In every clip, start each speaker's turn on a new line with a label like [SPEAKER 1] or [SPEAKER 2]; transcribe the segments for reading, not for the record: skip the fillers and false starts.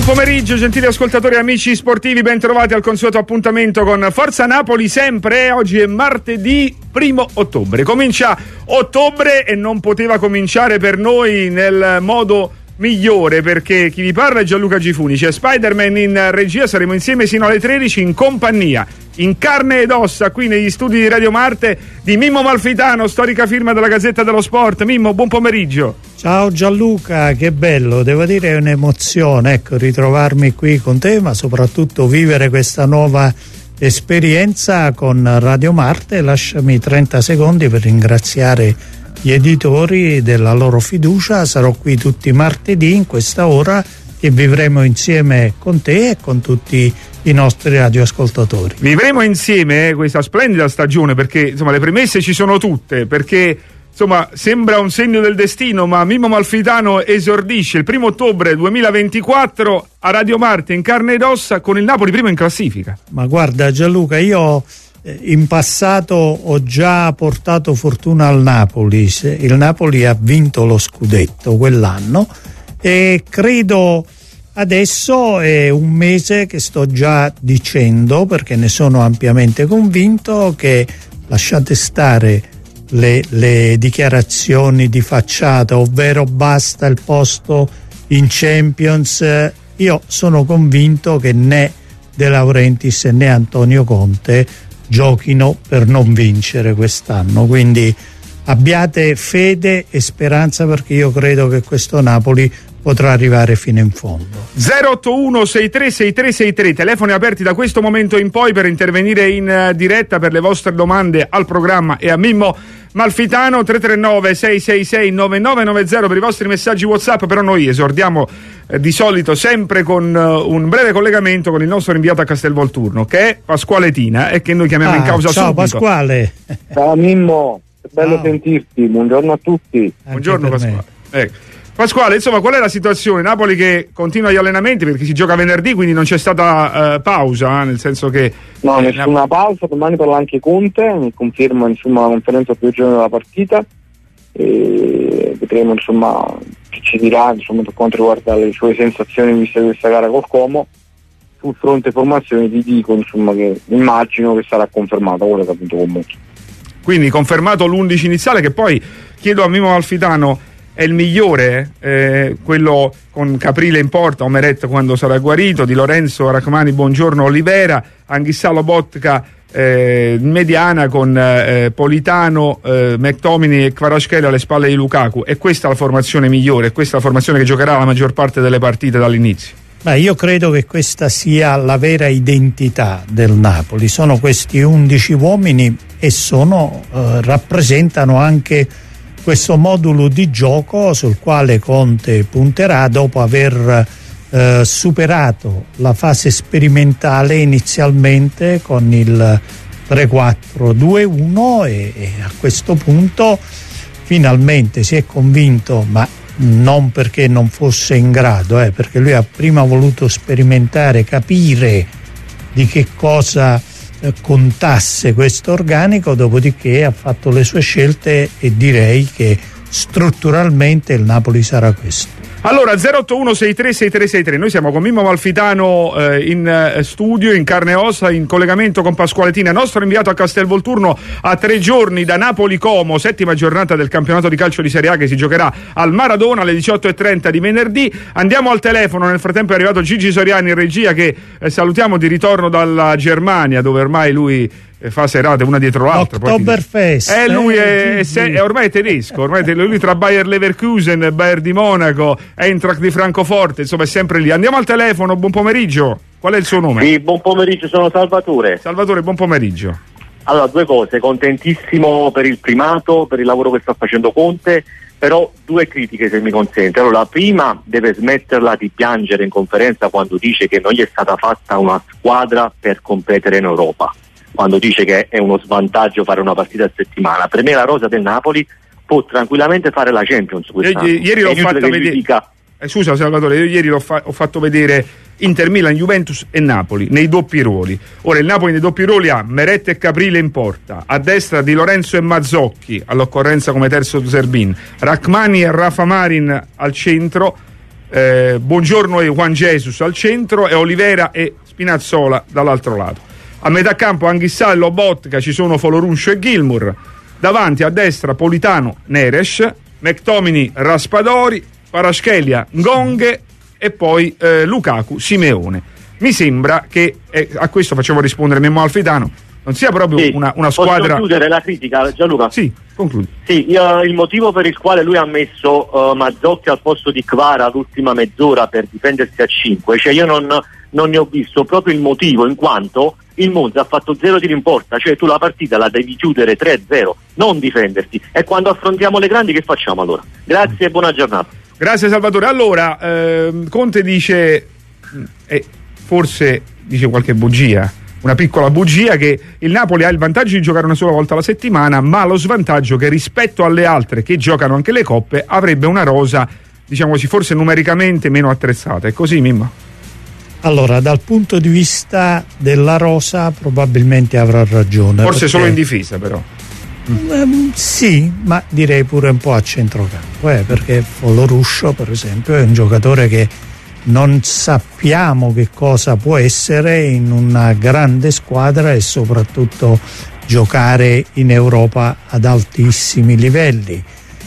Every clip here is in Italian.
[SPEAKER 1] Buon pomeriggio gentili ascoltatori e amici sportivi, ben trovati al consueto appuntamento con Forza Napoli sempre. Oggi è martedì 1 ottobre, comincia ottobre e non poteva cominciare per noi nel modo migliore, perché chi vi parla è Gianluca Gifuni, c'è Spider-Man in regia, saremo insieme sino alle 13 in compagnia, in carne ed ossa, qui negli studi di Radio Marte, di Mimmo Malfitano, storica firma della Gazzetta dello Sport. Mimmo, buon pomeriggio.
[SPEAKER 2] Ciao Gianluca, che bello, devo dire è un'emozione, ecco, ritrovarmi qui con te, ma soprattutto vivere questa nuova esperienza con Radio Marte. Lasciami 30 secondi per ringraziare gli editori della loro fiducia. Sarò qui tutti i martedì in questa ora e vivremo insieme con te e con tutti i nostri radioascoltatori.
[SPEAKER 1] Vivremo insieme questa splendida stagione, perché insomma le premesse ci sono tutte, perché insomma sembra un segno del destino, ma Mimmo Malfitano esordisce il 1 ottobre 2024 a Radio Marte in carne ed ossa con il Napoli primo in classifica.
[SPEAKER 2] Ma guarda Gianluca, io in passato ho già portato fortuna al Napoli. Il Napoli ha vinto lo scudetto quell'anno e credo adesso è un mese che sto già dicendo, perché ne sono ampiamente convinto, che lasciate stare le dichiarazioni di facciata, ovvero basta il posto in Champions. Io sono convinto che né De Laurentiis né Antonio Conte giochino per non vincere quest'anno, quindi abbiate fede e speranza, perché io credo che questo Napoli potrà arrivare fino in fondo.
[SPEAKER 1] 081 636363, telefoni aperti da questo momento in poi per intervenire in diretta per le vostre domande al programma e a Mimmo Malfitano. 339 666 9990 per i vostri messaggi WhatsApp. Però noi esordiamo di solito sempre con un breve collegamento con il nostro inviato a Castelvolturno, che è Pasquale Tina, e che noi chiamiamo in causa
[SPEAKER 2] ciao
[SPEAKER 1] subito.
[SPEAKER 2] Pasquale.
[SPEAKER 3] Ciao Mimmo, è bello sentirti, buongiorno a tutti.
[SPEAKER 1] Buongiorno Pasquale. Pasquale, insomma, qual è la situazione? Napoli che continua gli allenamenti, perché si gioca venerdì, quindi non c'è stata pausa, nel senso che...
[SPEAKER 3] No, nessuna pausa, domani parla anche Conte, mi conferma insomma la conferenza a 2 giorni della partita e vedremo insomma che ci dirà insomma per quanto riguarda le sue sensazioni viste questa gara col Como. Sul fronte formazione ti dico insomma che immagino che sarà confermato quello che ha vinto con me.
[SPEAKER 1] Quindi confermato l'11 iniziale, che poi chiedo a Mimmo Malfitano è il migliore, quello con Caprile in porta, Omeret quando sarà guarito, Di Lorenzo, Rachmani, Buongiorno, Olivera, Anghissà, Lobotka, mediana con Politano, McTominay e Kvaratskhelia alle spalle di Lukaku. E questa è la formazione migliore, questa è la formazione che giocherà la maggior parte delle partite dall'inizio.
[SPEAKER 2] Beh, io credo che questa sia la vera identità del Napoli, sono questi 11 uomini e rappresentano anche questo modulo di gioco sul quale Conte punterà dopo aver superato la fase sperimentale inizialmente con il 3-4-2-1 e a questo punto finalmente si è convinto, ma non perché non fosse in grado, perché lui ha prima voluto sperimentare, capire di che cosa contasse questo organico, dopodiché ha fatto le sue scelte e direi che strutturalmente il Napoli sarà questo.
[SPEAKER 1] Allora 081 636363, noi siamo con Mimmo Malfitano in studio, in carne e ossa, in collegamento con Pasquale Tina, nostro inviato a Castelvolturno, a 3 giorni da Napoli-Como, 7ª giornata del campionato di calcio di Serie A che si giocherà al Maradona alle 18:30 di venerdì. Andiamo al telefono, nel frattempo è arrivato Gigi Soriani in regia, che salutiamo di ritorno dalla Germania, dove ormai lui fa serate una dietro l'altra.
[SPEAKER 2] Oktoberfest.
[SPEAKER 1] Lui è ormai tedesco, ormai lui tra Bayer Leverkusen, Bayer di Monaco, Eintracht di Francoforte, insomma è sempre lì. Andiamo al telefono, buon pomeriggio. Qual è il suo nome?
[SPEAKER 4] Sì, buon pomeriggio, sono Salvatore.
[SPEAKER 1] Salvatore, buon pomeriggio.
[SPEAKER 4] Allora, 2 cose, contentissimo per il primato, per il lavoro che sta facendo Conte, però 2 critiche se mi consente. Allora, la prima, deve smetterla di piangere in conferenza quando dice che non gli è stata fatta una squadra per competere in Europa, quando dice che è uno svantaggio fare una partita a settimana. Per me la rosa del Napoli può tranquillamente fare la Champions quest'anno.
[SPEAKER 1] Ieri l'ho fatta vedere. Scusa Salvatore, io ieri ho fatto vedere Inter Milan, Juventus e Napoli nei doppi ruoli. Ora il Napoli nei doppi ruoli ha Meret e Caprile in porta, a destra Di Lorenzo e Mazzocchi, all'occorrenza come terzo Zerbin, Rachmani e Rafa Marin al centro, Buongiorno e Juan Jesus al centro e Olivera e Spinazzola dall'altro lato. A metà campo Anghissà e Lobotka, ci sono Foloruncio e Gilmour. Davanti a destra Politano, Neres, McTominay, Raspadori, Kvaratskhelia, Ngonghe e poi Lukaku, Simeone. Mi sembra che, a questo facciamo rispondere Mimmo Alfitano, non sia proprio una squadra...
[SPEAKER 4] Posso chiudere la critica, Gianluca?
[SPEAKER 1] Sì, concludi.
[SPEAKER 4] Sì, il motivo per il quale lui ha messo Mazzocchi al posto di Kvara l'ultima mezz'ora per difendersi a 5, cioè io non ne ho visto proprio il motivo, in quanto il Monza ha fatto 0 tiri in porta, cioè tu la partita la devi chiudere 3-0, non difenderti. E quando affrontiamo le grandi che facciamo allora? Grazie e buona giornata.
[SPEAKER 1] Grazie Salvatore. Allora, Conte dice, forse dice qualche bugia, una piccola bugia, che il Napoli ha il vantaggio di giocare una sola volta alla settimana, ma lo svantaggio che rispetto alle altre che giocano anche le coppe avrebbe una rosa, diciamo così, forse numericamente meno attrezzata. È così, Mimmo?
[SPEAKER 2] Allora, dal punto di vista della rosa probabilmente avrà ragione.
[SPEAKER 1] Forse
[SPEAKER 2] perché,
[SPEAKER 1] solo in difesa però.
[SPEAKER 2] Sì, ma direi pure un po' a centrocampo, perché Foloruscio per esempio è un giocatore che non sappiamo che cosa può essere in una grande squadra e soprattutto giocare in Europa ad altissimi livelli.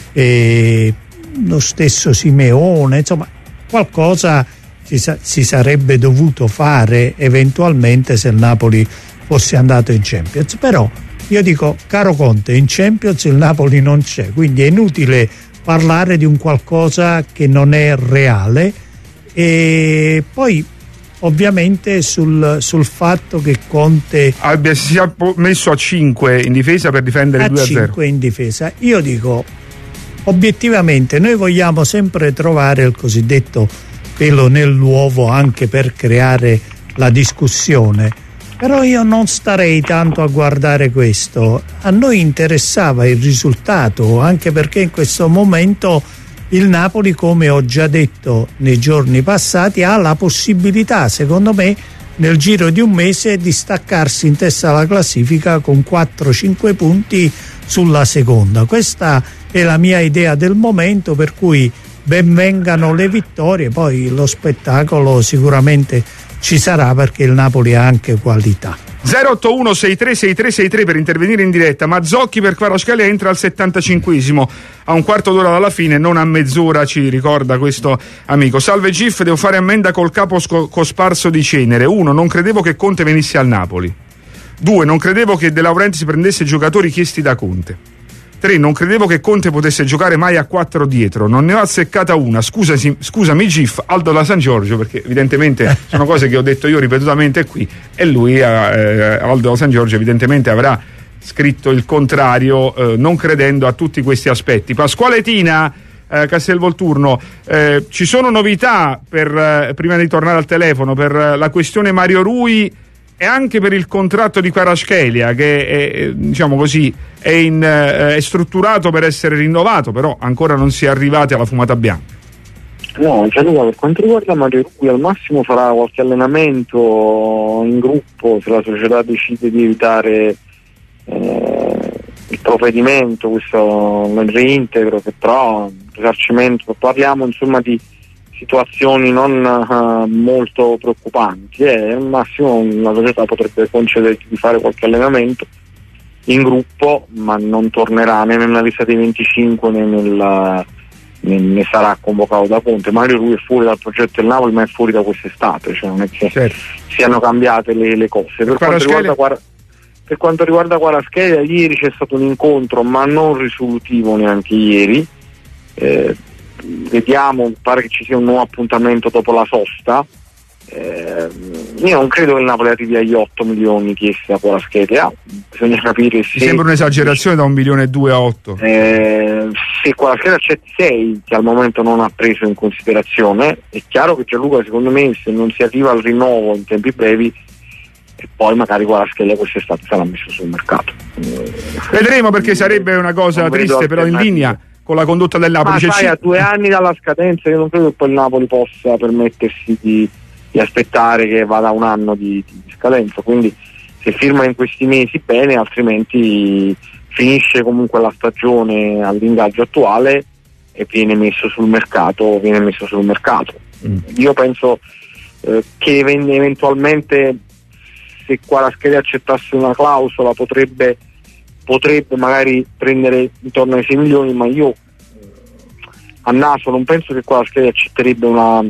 [SPEAKER 2] E lo stesso Simeone, insomma, qualcosa si sarebbe dovuto fare eventualmente se il Napoli fosse andato in Champions. Però io dico, caro Conte, in Champions il Napoli non c'è, quindi è inutile parlare di un qualcosa che non è reale. E poi ovviamente sul fatto che Conte
[SPEAKER 1] si è messo a 5 in difesa per difendere 2-0.
[SPEAKER 2] 5 in difesa, io dico obiettivamente noi vogliamo sempre trovare il cosiddetto pelo nell'uovo anche per creare la discussione, però io non starei tanto a guardare questo. A noi interessava il risultato, anche perché in questo momento il Napoli, come ho già detto nei giorni passati, ha la possibilità, secondo me, nel giro di un mese di staccarsi in testa alla classifica con 4-5 punti sulla seconda. Questa è la mia idea del momento, per cui ben vengano le vittorie, poi lo spettacolo sicuramente ci sarà perché il Napoli ha anche qualità.
[SPEAKER 1] 081 636363 per intervenire in diretta. Mazzocchi per Kvaratskhelia entra al 75esimo, a un quarto d'ora dalla fine, non a mezz'ora, ci ricorda questo amico. Salve Gif, devo fare ammenda col capo cosparso di cenere. 1. Non credevo che Conte venisse al Napoli. 2. Non credevo che De Laurentiis prendesse giocatori chiesti da Conte. 3. Non credevo che Conte potesse giocare mai a 4 dietro. Non ne ho azzeccata una. Scusami Gif, Aldo da San Giorgio, perché evidentemente sono cose che ho detto io ripetutamente qui, e lui, Aldo da San Giorgio, evidentemente avrà scritto il contrario, non credendo a tutti questi aspetti. Pasquale Tina, Castelvolturno, ci sono novità prima di tornare al telefono per la questione Mario Rui e anche per il contratto di Kvaratskhelia, che è, diciamo così, è strutturato per essere rinnovato, però ancora non si è arrivati alla fumata bianca.
[SPEAKER 3] No, Gianluca, per quanto riguarda Mario Rui, al massimo farà qualche allenamento in gruppo se la società decide di evitare il provvedimento, questo nel reintegro, che però risarcimento, parliamo insomma di situazioni non molto preoccupanti, al massimo la società potrebbe concederti di fare qualche allenamento in gruppo, ma non tornerà né nella lista dei 25 né sarà convocato da Conte. Mario Rui è fuori dal progetto del Napoli, ma è fuori da quest'estate, cioè non è che siano cambiate le cose. Per quanto riguarda Kvaratskhelia, ieri c'è stato un incontro, ma non risolutivo neanche ieri. Vediamo, pare che ci sia un nuovo appuntamento dopo la sosta. Io non credo che il Napoli arrivi agli 8 milioni chiesti da Kvaratskhelia. Bisogna capire se... Mi
[SPEAKER 1] sembra un'esagerazione da 1,2 milioni a 8.
[SPEAKER 3] Se Kvaratskhelia c'è 6 che al momento non ha preso in considerazione, è chiaro che Gianluca, secondo me, se non si arriva al rinnovo in tempi brevi, e poi magari Kvaratskhelia quest'estate sarà messo sul mercato.
[SPEAKER 1] Vedremo, perché sarebbe una cosa triste, però in linea con la condotta del Napoli.
[SPEAKER 3] Ma sai, a 2 anni dalla scadenza io non credo che poi il Napoli possa permettersi di aspettare che vada un anno di scadenza, quindi se firma in questi mesi bene, altrimenti finisce comunque la stagione all'ingaggio attuale e viene messo sul mercato. Io penso che eventualmente, se Kvaratskhelia accettasse una clausola, potrebbe magari prendere intorno ai 6 milioni, ma io a naso non penso che Kvaratskhelia accetterebbe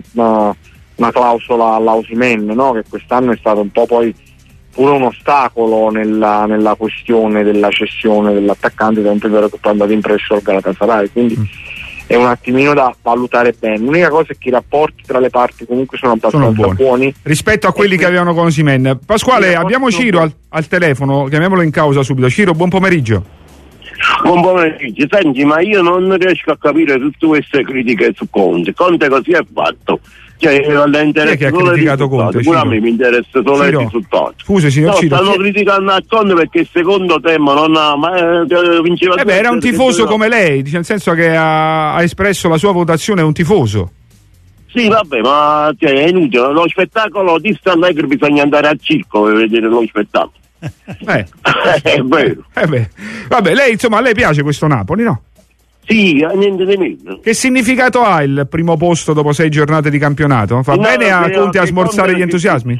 [SPEAKER 3] una clausola all'Osimhen, no? Che quest'anno è stato un po' poi pure un ostacolo nella questione della cessione dell'attaccante, tanto è vero che poi è andato in prestito al Galatasaray, quindi è un attimino da valutare bene. L'unica cosa è che i rapporti tra le parti comunque sono abbastanza buoni
[SPEAKER 1] rispetto a quelli che avevano con Osimhen. Pasquale, abbiamo Ciro al telefono, chiamiamolo in causa subito. Ciro, buon pomeriggio.
[SPEAKER 5] Buon pomeriggio. Senti, ma io non riesco a capire tutte queste critiche su Conte così è fatto. Cioè,
[SPEAKER 1] chi è che ha criticato Conte?
[SPEAKER 5] Pure a me mi interessa solo il risultato.
[SPEAKER 1] Scusi, signor Ciro.
[SPEAKER 5] Stanno criticando a Conte perché il secondo tempo non ha vinceva.
[SPEAKER 1] Era un tifoso come lei, nel senso che ha espresso la sua votazione, è un tifoso.
[SPEAKER 5] Sì, vabbè, ma è inutile. Lo spettacolo di Allegri bisogna andare al circo per vedere lo spettacolo. È vero.
[SPEAKER 1] Vabbè, lei, insomma, a lei piace questo Napoli, no?
[SPEAKER 5] Sì, niente di meno.
[SPEAKER 1] Che significato ha il primo posto dopo 6 giornate di campionato? Fa bene a Conte a smorzare gli entusiasmi?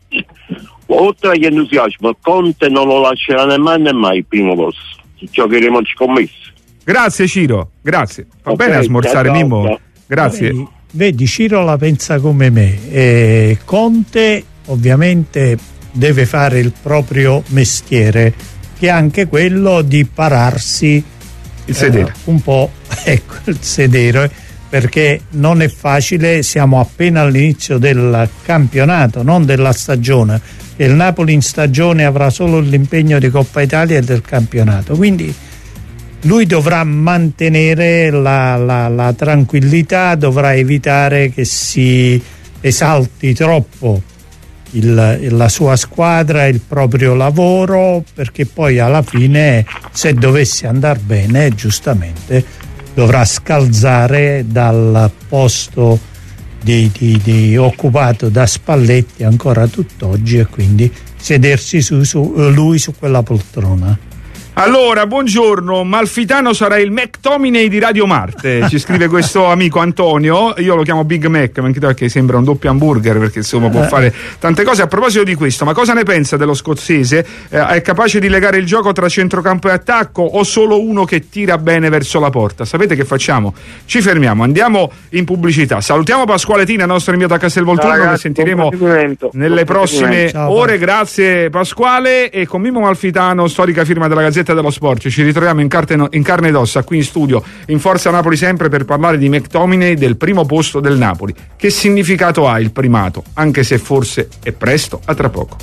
[SPEAKER 5] Oltre agli entusiasmi, Conte non lo lascerà nemmeno mai il primo posto. Giocheremo scommesso.
[SPEAKER 1] Grazie Ciro, grazie. Fa bene a smorzare, Mimmo. Grazie.
[SPEAKER 2] Vedi, Ciro la pensa come me. Conte ovviamente deve fare il proprio mestiere, che è anche quello di pararsi
[SPEAKER 1] il sedere,
[SPEAKER 2] un po', ecco, il sedere, perché non è facile. Siamo appena all'inizio del campionato, non della stagione, e il Napoli in stagione avrà solo l'impegno di Coppa Italia e del campionato, quindi lui dovrà mantenere la tranquillità, dovrà evitare che si esalti troppo la sua squadra, il proprio lavoro, perché poi alla fine, se dovesse andare bene, giustamente dovrà scalzare dal posto di occupato da Spalletti ancora tutt'oggi, e quindi sedersi lui su quella poltrona.
[SPEAKER 1] Allora, buongiorno, Malfitano sarà il McTominay di Radio Marte, ci scrive questo amico Antonio. Io lo chiamo Big Mac, ma anche perché sembra un doppio hamburger, perché insomma può fare tante cose. A proposito di questo, ma cosa ne pensa dello scozzese? È capace di legare il gioco tra centrocampo e attacco, o solo uno che tira bene verso la porta? Sapete che facciamo? Ci fermiamo, andiamo in pubblicità. Salutiamo Pasquale Tina, nostro inviato a Castelvolturno, che sentiremo nelle prossime ore. Grazie Pasquale. E con Mimmo Malfitano, storica firma della Gazzetta dello Sport, ci ritroviamo in carne ed ossa qui in studio in Forza Napoli sempre, per parlare di McTominay, del primo posto del Napoli. Che significato ha il primato, anche se forse è presto? A tra poco.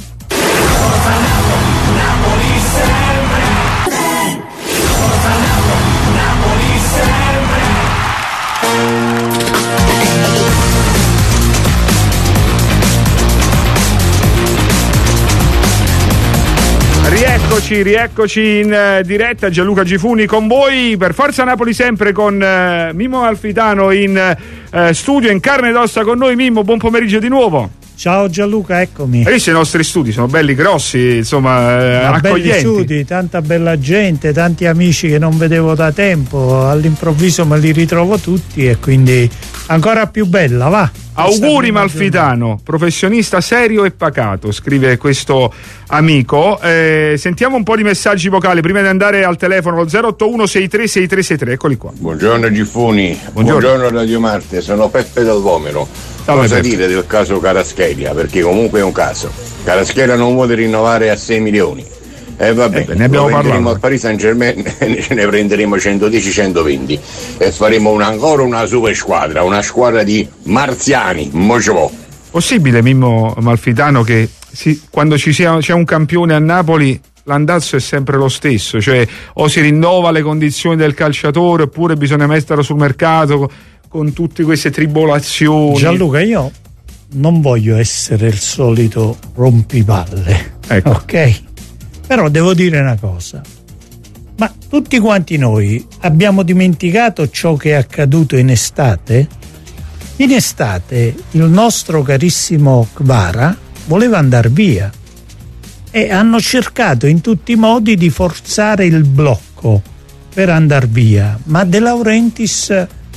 [SPEAKER 1] Rieccoci in diretta, Gianluca Gifuni con voi per Forza Napoli sempre, con Mimmo Malfitano in studio, in carne ed ossa con noi. Mimmo, buon pomeriggio di nuovo.
[SPEAKER 2] Ciao Gianluca, eccomi.
[SPEAKER 1] Hai visto i nostri studi? Sono belli grossi, insomma, accoglienti.
[SPEAKER 2] Belli studi, tanta bella gente, tanti amici che non vedevo da tempo, all'improvviso me li ritrovo tutti, e quindi ancora più bella, va.
[SPEAKER 1] Auguri Malfitano, professionista serio e pacato, scrive questo amico. Sentiamo un po' di messaggi vocali prima di andare al telefono, al 081 636363, eccoli qua.
[SPEAKER 6] Buongiorno Gifuni, buongiorno Radio Marte, sono Peppe Dal Vomero. Cosa dire del caso Kvaratskhelia? Perché comunque è un caso. Kvaratskhelia non vuole rinnovare a 6 milioni. E vabbè,
[SPEAKER 1] ne abbiamo
[SPEAKER 6] parlato. Al Paris Saint-Germain ce ne prenderemo 110-120 e faremo ancora una super squadra, una squadra di marziani.
[SPEAKER 1] Possibile, Mimmo Malfitano, che quando c'è un campione a Napoli l'andazzo è sempre lo stesso, cioè o si rinnova le condizioni del calciatore, oppure bisogna metterlo sul mercato con tutte queste tribolazioni?
[SPEAKER 2] Gianluca, io non voglio essere il solito rompipalle,
[SPEAKER 1] ecco.
[SPEAKER 2] Ok? Però devo dire una cosa: ma tutti quanti noi abbiamo dimenticato ciò che è accaduto in estate? In estate il nostro carissimo Kvara voleva andare via e hanno cercato in tutti i modi di forzare il blocco per andare via, ma De Laurentiis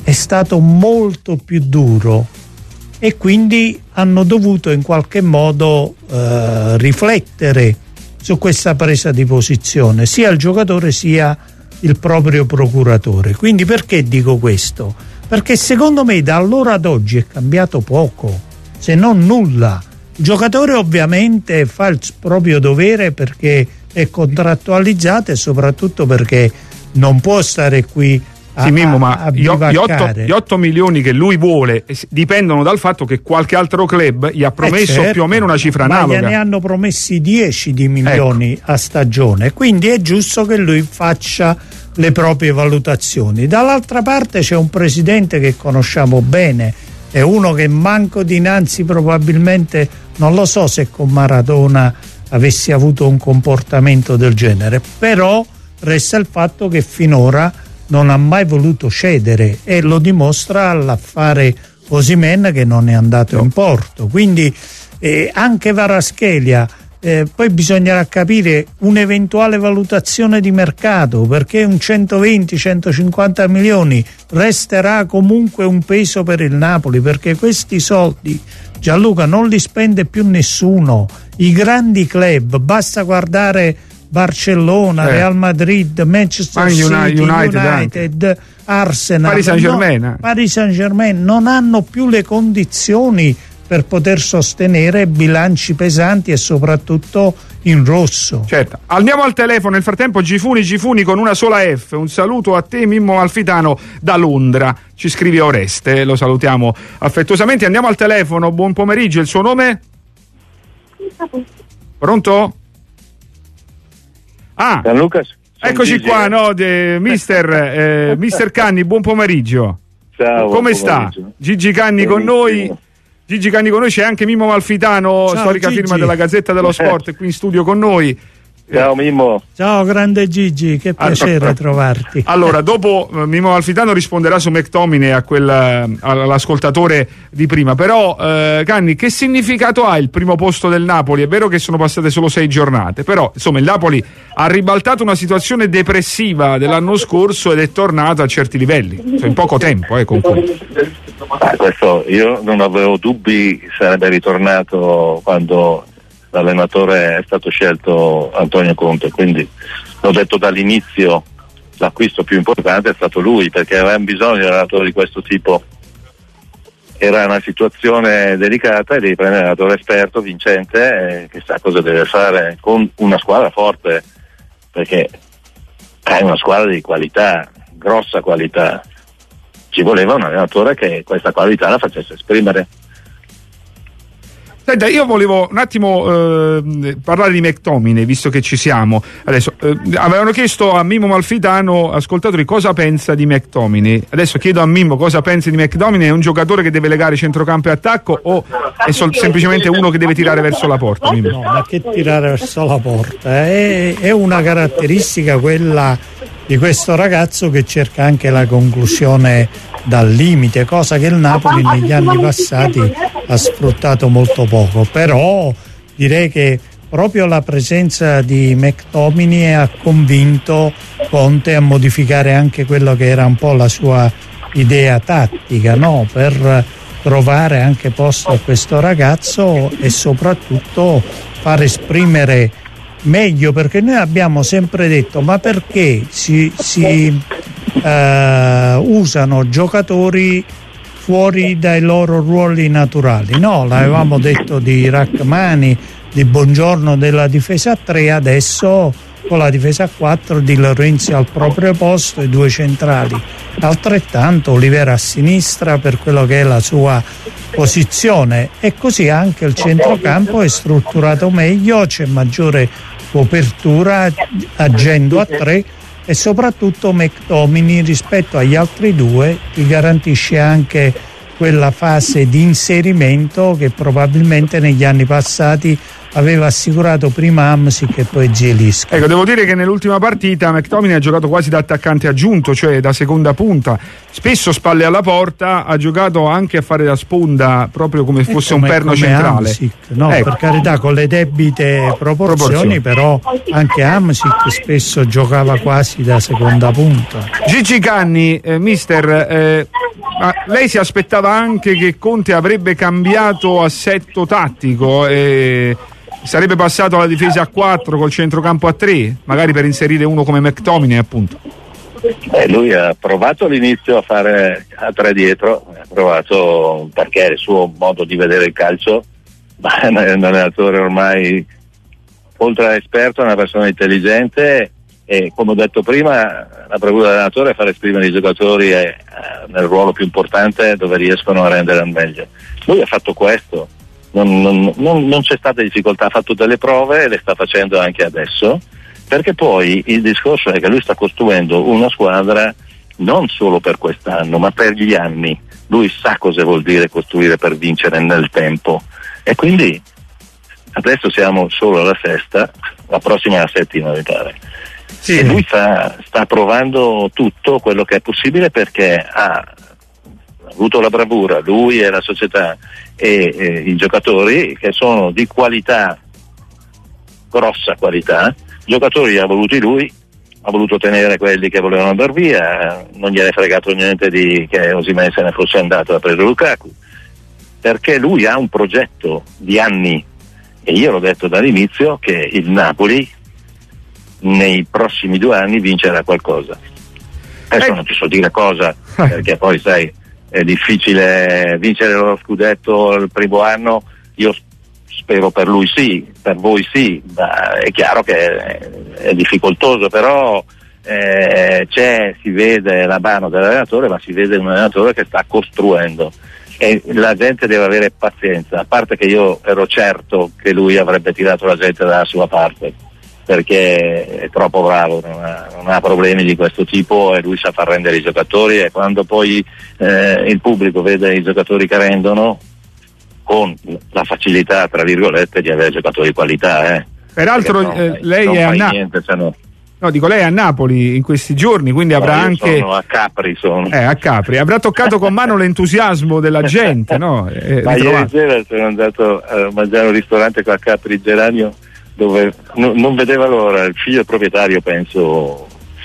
[SPEAKER 2] è stato molto più duro e quindi hanno dovuto in qualche modo riflettere su questa presa di posizione, sia il giocatore sia il proprio procuratore. Quindi perché dico questo? Perché secondo me da allora ad oggi è cambiato poco, se non nulla. Il giocatore ovviamente fa il proprio dovere perché è contrattualizzato e soprattutto perché non può stare qui
[SPEAKER 1] sì, Mimmo, ma gli 8 milioni che lui vuole dipendono dal fatto che qualche altro club gli ha promesso
[SPEAKER 2] certo,
[SPEAKER 1] più o meno una cifra analoga.
[SPEAKER 2] Ma ne hanno promessi 10 di milioni a stagione, quindi è giusto che lui faccia le proprie valutazioni. Dall'altra parte c'è un presidente che conosciamo bene, è uno che manco dinanzi probabilmente, non lo so se con Maradona avessi avuto un comportamento del genere, però resta il fatto che finora non ha mai voluto cedere e lo dimostra l'affare Osimhen che non è andato in porto. Quindi anche Kvaratskhelia, poi bisognerà capire un'eventuale valutazione di mercato, perché un 120-150 milioni resterà comunque un peso per il Napoli, perché questi soldi, Gianluca, non li spende più nessuno. I grandi club, basta guardare Barcellona, Real Madrid, Manchester City, United, Arsenal, Paris Saint-Germain non hanno più le condizioni per poter sostenere bilanci pesanti e soprattutto in rosso.
[SPEAKER 1] Certo. Andiamo al telefono, nel frattempo Gifuni con una sola F. Un saluto a te, Mimmo Amalfitano, da Londra. Ci scrive Oreste, lo salutiamo affettuosamente. Andiamo al telefono, buon pomeriggio, il suo nome? Pronto? Ah,
[SPEAKER 5] Gianluca,
[SPEAKER 1] eccoci Gigi, qua, no, mister Canni, buon pomeriggio.
[SPEAKER 5] Ciao.
[SPEAKER 1] Come sta? Gigi Canni con noi. Gigi Canni con noi, c'è anche Mimmo Amalfitano, ciao, storica Gigi, firma della Gazzetta dello Sport, qui in studio con noi.
[SPEAKER 5] Ciao Mimmo.
[SPEAKER 2] Ciao grande Gigi, che piacere trovarti.
[SPEAKER 1] Allora, dopo Mimmo Amalfitano risponderà su McTominay all'ascoltatore di prima, però Canni, che significato ha il primo posto del Napoli? È vero che sono passate solo 6 giornate, però insomma il Napoli ha ribaltato una situazione depressiva dell'anno scorso ed è tornato a certi livelli, cioè in poco tempo
[SPEAKER 5] questo io non avevo dubbi, sarebbe ritornato quando l'allenatore è stato scelto Antonio Conte, quindi l'ho detto dall'inizio, l'acquisto più importante è stato lui, perché avevamo bisogno di un allenatore di questo tipo. Era una situazione delicata e devi prendere un allenatore esperto, vincente, che sa cosa deve fare con una squadra forte, perché è una squadra di qualità, grossa qualità. Ci voleva un allenatore che questa qualità la facesse esprimere.
[SPEAKER 1] Senta, io volevo un attimo parlare di McTominay, visto che ci siamo. Adesso avevano chiesto a Mimmo Amalfitano, ascoltatori, cosa pensa di McTominay. Adesso chiedo a Mimmo cosa pensa di McTominay. È un giocatore che deve legare centrocampo e attacco o è semplicemente uno che deve tirare verso la porta? Mimmo?
[SPEAKER 2] No, ma che tirare verso la porta? È una caratteristica quella di questo ragazzo che cerca anche la conclusione dal limite, cosa che il Napoli negli anni passati ha sfruttato molto poco. Però direi che proprio la presenza di McTominay ha convinto Conte a modificare anche quello che era un po' la sua idea tattica, no? Per trovare anche posto a questo ragazzo e soprattutto far esprimere meglio, perché noi abbiamo sempre detto ma perché si usano giocatori fuori dai loro ruoli naturali? No, l'avevamo detto di Rachmani, di Buongiorno della difesa a 3, adesso con la difesa a 4 di Lorenzi al proprio posto e 2 centrali, altrettanto Olivera a sinistra per quello che è la sua posizione, e così anche il centrocampo è strutturato meglio, c'è maggiore copertura agendo a 3 e soprattutto McTominay rispetto agli altri 2 ti garantisce anche quella fase di inserimento che probabilmente negli anni passati aveva assicurato prima Hamsik e poi Zielinski.
[SPEAKER 1] Ecco, devo dire che nell'ultima partita McTominay ha giocato quasi da attaccante aggiunto, cioè da seconda punta, spesso spalle alla porta, ha giocato anche a fare da sponda proprio come fosse un perno centrale.
[SPEAKER 2] Hamsik, no, per carità, con le debite proporzioni, però anche Hamsik spesso giocava quasi da seconda punta.
[SPEAKER 1] Gigi Canni, mister, Ma lei si aspettava anche che Conte avrebbe cambiato assetto tattico e sarebbe passato alla difesa a 4 col centrocampo a 3, magari per inserire uno come McTominay, appunto?
[SPEAKER 5] Lui ha provato all'inizio a fare a 3 dietro, ha provato perché è il suo modo di vedere il calcio, ma è un allenatore ormai, oltre ad esperto, è una persona intelligente e, come ho detto prima, la bravura dell'allenatore è far esprimere i giocatori nel ruolo più importante dove riescono a rendere al meglio. Lui ha fatto questo, non c'è stata difficoltà, ha fatto delle prove e le sta facendo anche adesso, perché poi il discorso è che lui sta costruendo una squadra non solo per quest'anno ma per gli anni. Lui sa cosa vuol dire costruire per vincere nel tempo e quindi adesso siamo solo alla sesta, la prossima è la settima mi pare. Sì. E lui sta provando tutto quello che è possibile perché ha avuto la bravura, lui e la società e i giocatori che sono di qualità, grossa qualità. Giocatori ha voluti lui, ha voluto tenere quelli che volevano andare via, non gliene è fregato niente di che Osimhen se ne fosse andato, ha preso Lukaku, perché lui ha un progetto di anni e io l'ho detto dall'inizio che il Napoli nei prossimi 2 anni vincerà qualcosa. Adesso non ti so dire cosa, perché poi sai è difficile vincere lo scudetto il primo anno, io spero per lui sì, per voi sì, ma è chiaro che è difficoltoso, però si vede la mano dell'allenatore, ma si vede un allenatore che sta costruendo e la gente deve avere pazienza, a parte che io ero certo che lui avrebbe tirato la gente dalla sua parte perché è troppo bravo, non ha problemi di questo tipo e lui sa far rendere i giocatori e quando poi il pubblico vede i giocatori che rendono con la facilità tra virgolette di avere giocatori di qualità.
[SPEAKER 1] Peraltro lei è a lei è a Napoli in questi giorni, quindi avrà anche
[SPEAKER 5] sono a Capri,
[SPEAKER 1] a Capri, avrà toccato con mano l'entusiasmo della gente, no?
[SPEAKER 5] Ma ieri sera sono andato a mangiare un ristorante qua a Capri Geranio dove non vedeva l'ora, il figlio proprietario penso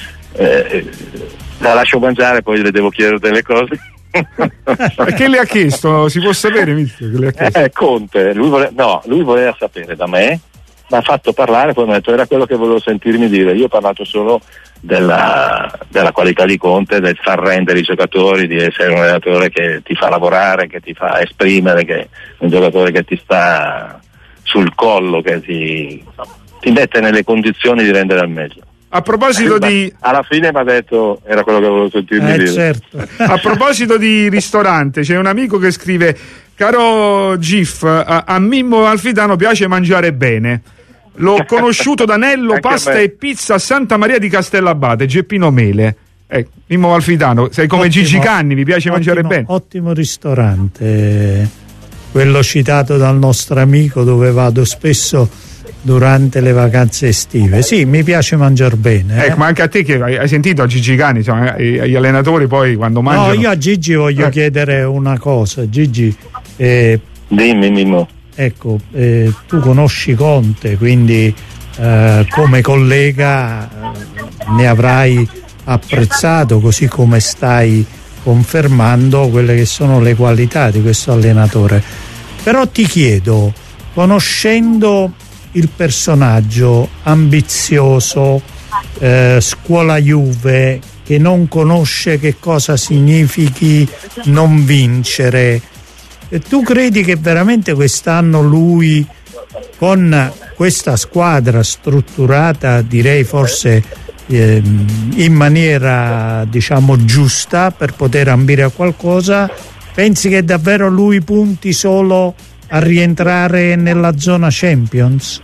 [SPEAKER 5] la lascio mangiare, poi le devo chiedere delle cose.
[SPEAKER 1] Che le ha chiesto? Si può sapere, mister, che le ha chiesto?
[SPEAKER 5] Conte, lui voleva sapere da me, mi ha fatto parlare, poi mi ha detto era quello che volevo sentirmi dire. Io ho parlato solo della qualità di Conte, del far rendere i giocatori, di essere un allenatore che ti fa lavorare, che ti fa esprimere, che è un giocatore che ti sta sul collo, che ti mette nelle condizioni di rendere al meglio.
[SPEAKER 1] A proposito
[SPEAKER 5] alla fine mi ha detto era quello che volevo sentirmi dire.
[SPEAKER 2] Certo.
[SPEAKER 1] A proposito di ristorante, c'è un amico che scrive: caro Gif, a Mimmo Malfitano piace mangiare bene. L'ho conosciuto da Nello Pasta e Pizza a Santa Maria di Castellabate, Geppino Mele. Mimmo Malfitano, sei come Gigi Canni, mi piace mangiare bene.
[SPEAKER 2] Ottimo ristorante, quello citato dal nostro amico, dove vado spesso durante le vacanze estive. Sì, mi piace mangiare bene.
[SPEAKER 1] Ma anche a te, che hai sentito a Gigi Cani, insomma, gli allenatori poi quando mangiano.
[SPEAKER 2] No, io a Gigi voglio chiedere una cosa. Gigi,
[SPEAKER 5] dimmi Mimmo.
[SPEAKER 2] Ecco, tu conosci Conte, quindi come collega ne avrai apprezzato, così come stai confermando quelle che sono le qualità di questo allenatore. Però ti chiedo, conoscendo il personaggio ambizioso, scuola Juve, che non conosce che cosa significhi non vincere, tu credi che veramente quest'anno lui, con questa squadra strutturata, direi forse in maniera diciamo giusta, per poter ambire a qualcosa, pensi che davvero lui punti solo a rientrare nella zona Champions?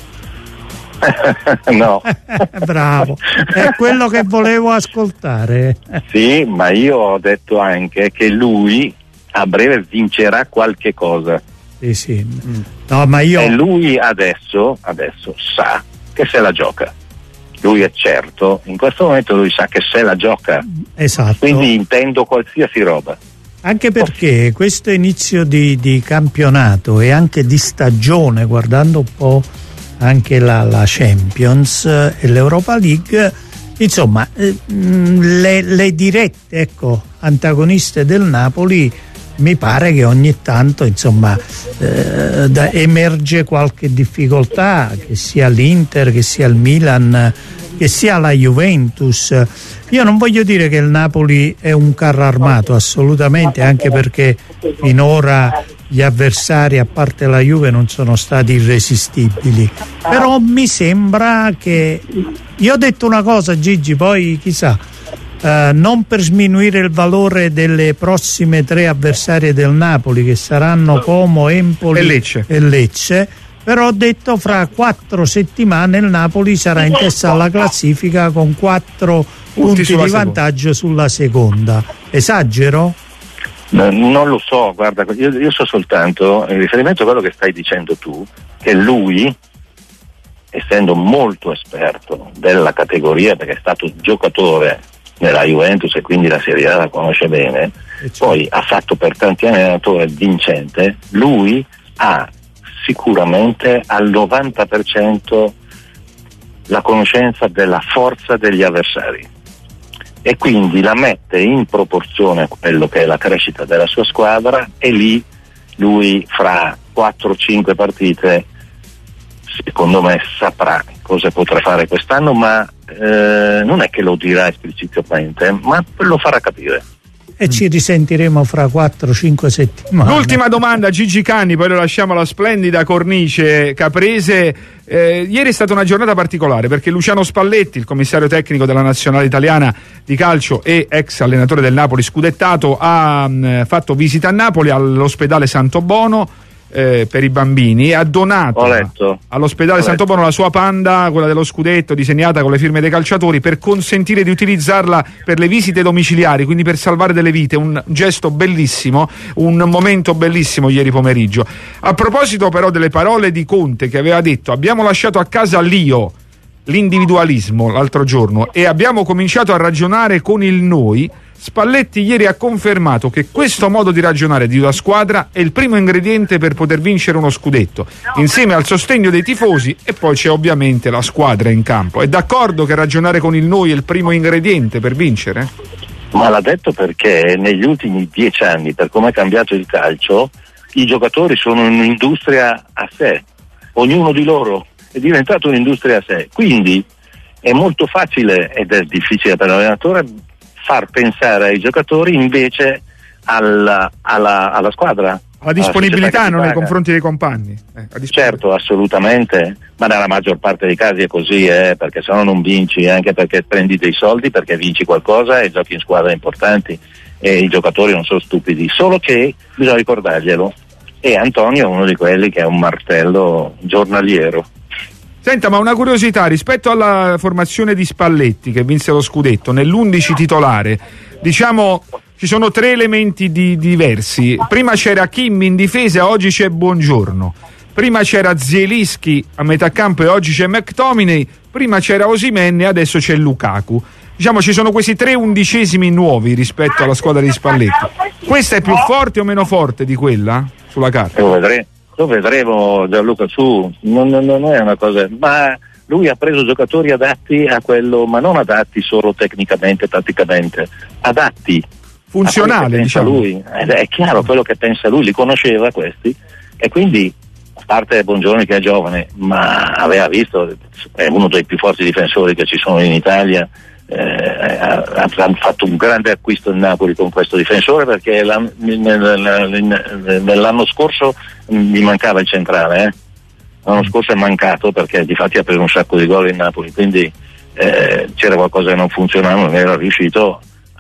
[SPEAKER 5] No.
[SPEAKER 2] Bravo, è quello che volevo ascoltare.
[SPEAKER 5] Sì, ma io ho detto anche che lui a breve vincerà qualche cosa.
[SPEAKER 2] Sì. No, ma io...
[SPEAKER 5] E lui adesso sa che se la gioca. Lui è certo, in questo momento lui sa che se la gioca.
[SPEAKER 2] Esatto.
[SPEAKER 5] Quindi intendo qualsiasi roba.
[SPEAKER 2] Anche perché questo inizio di campionato e anche di stagione, guardando un po' anche la Champions e l'Europa League, insomma le dirette, ecco, antagoniste del Napoli, mi pare che ogni tanto, insomma, emerge qualche difficoltà, che sia l'Inter, che sia il Milan, che sia la Juventus. Io non voglio dire che il Napoli è un carro armato, assolutamente, anche perché finora gli avversari, a parte la Juve, non sono stati irresistibili, però mi sembra che, io ho detto una cosa, Gigi, poi chissà, non per sminuire il valore delle prossime 3 avversarie del Napoli, che saranno Como, Empoli e Lecce, però ho detto fra 4 settimane il Napoli sarà in testa alla classifica con 4 punti di vantaggio sulla seconda. Esagero?
[SPEAKER 5] Non lo so, guarda, io so soltanto, in riferimento a quello che stai dicendo tu, che lui, essendo molto esperto della categoria, perché è stato giocatore nella Juventus e quindi la Serie A la conosce bene, poi ha fatto per tanti anni allenatore vincente, lui ha sicuramente al 90% la conoscenza della forza degli avversari e quindi la mette in proporzione a quello che è la crescita della sua squadra, e lì lui fra 4-5 partite secondo me saprà cosa potrà fare quest'anno, ma non è che lo dirà esplicitamente, ma lo farà capire.
[SPEAKER 2] E ci risentiremo fra 4-5 settimane.
[SPEAKER 1] L'ultima domanda, Gigi Canni, poi lo lasciamo alla splendida cornice caprese. Ieri è stata una giornata particolare perché Luciano Spalletti, il commissario tecnico della nazionale italiana di calcio e ex allenatore del Napoli scudettato, ha fatto visita a Napoli all'ospedale Santo Bono per i bambini, e ha donato all'ospedale Santo Bono la sua Panda, quella dello scudetto, disegnata con le firme dei calciatori, per consentire di utilizzarla per le visite domiciliari, quindi per salvare delle vite. Un gesto bellissimo, un momento bellissimo ieri pomeriggio. A proposito però delle parole di Conte, che aveva detto: abbiamo lasciato a casa l'individualismo l'altro giorno e abbiamo cominciato a ragionare con il noi, Spalletti ieri ha confermato che questo modo di ragionare di una squadra è il primo ingrediente per poter vincere uno scudetto, insieme al sostegno dei tifosi, e poi c'è ovviamente la squadra in campo. È d'accordo che ragionare con il noi è il primo ingrediente per vincere?
[SPEAKER 5] Ma l'ha detto perché negli ultimi 10 anni, per come è cambiato il calcio, i giocatori sono un'industria a sé, ognuno di loro è diventato un'industria a sé, quindi è molto facile ed è difficile per l'allenatore far pensare ai giocatori invece alla squadra,
[SPEAKER 1] alla disponibilità, non nei confronti dei compagni.
[SPEAKER 5] Certo, assolutamente, ma nella maggior parte dei casi è così, perché se no non vinci, anche perché prendi dei soldi, perché vinci qualcosa e giochi in squadre importanti, e i giocatori non sono stupidi, solo che bisogna ricordarglielo, e Antonio è uno di quelli che è un martello giornaliero.
[SPEAKER 1] Senta, ma una curiosità rispetto alla formazione di Spalletti che vinse lo scudetto, nell'11 titolare, diciamo, ci sono 3 elementi diversi. Prima c'era Kim in difesa, oggi c'è Buongiorno. Prima c'era Zielinski a metà campo e oggi c'è McTominay. Prima c'era Osimhen e adesso c'è Lukaku. Diciamo, ci sono questi 3 undicesimi nuovi rispetto alla squadra di Spalletti. Questa è più forte o meno forte di quella sulla carta?
[SPEAKER 5] Lo vedremo, Gianluca, non è una cosa, ma lui ha preso giocatori adatti a quello, ma non adatti solo tecnicamente, tatticamente, adatti,
[SPEAKER 1] funzionali, diciamo.
[SPEAKER 5] Lui. È chiaro quello che pensa lui, li conosceva questi, e quindi, a parte Buongiorno che è giovane, ma aveva visto, è uno dei più forti difensori che ci sono in Italia. Ha fatto un grande acquisto in Napoli con questo difensore, perché nell'anno scorso gli mancava il centrale, l'anno scorso è mancato perché difatti ha preso un sacco di gol in Napoli, quindi c'era qualcosa che non funzionava, non era riuscito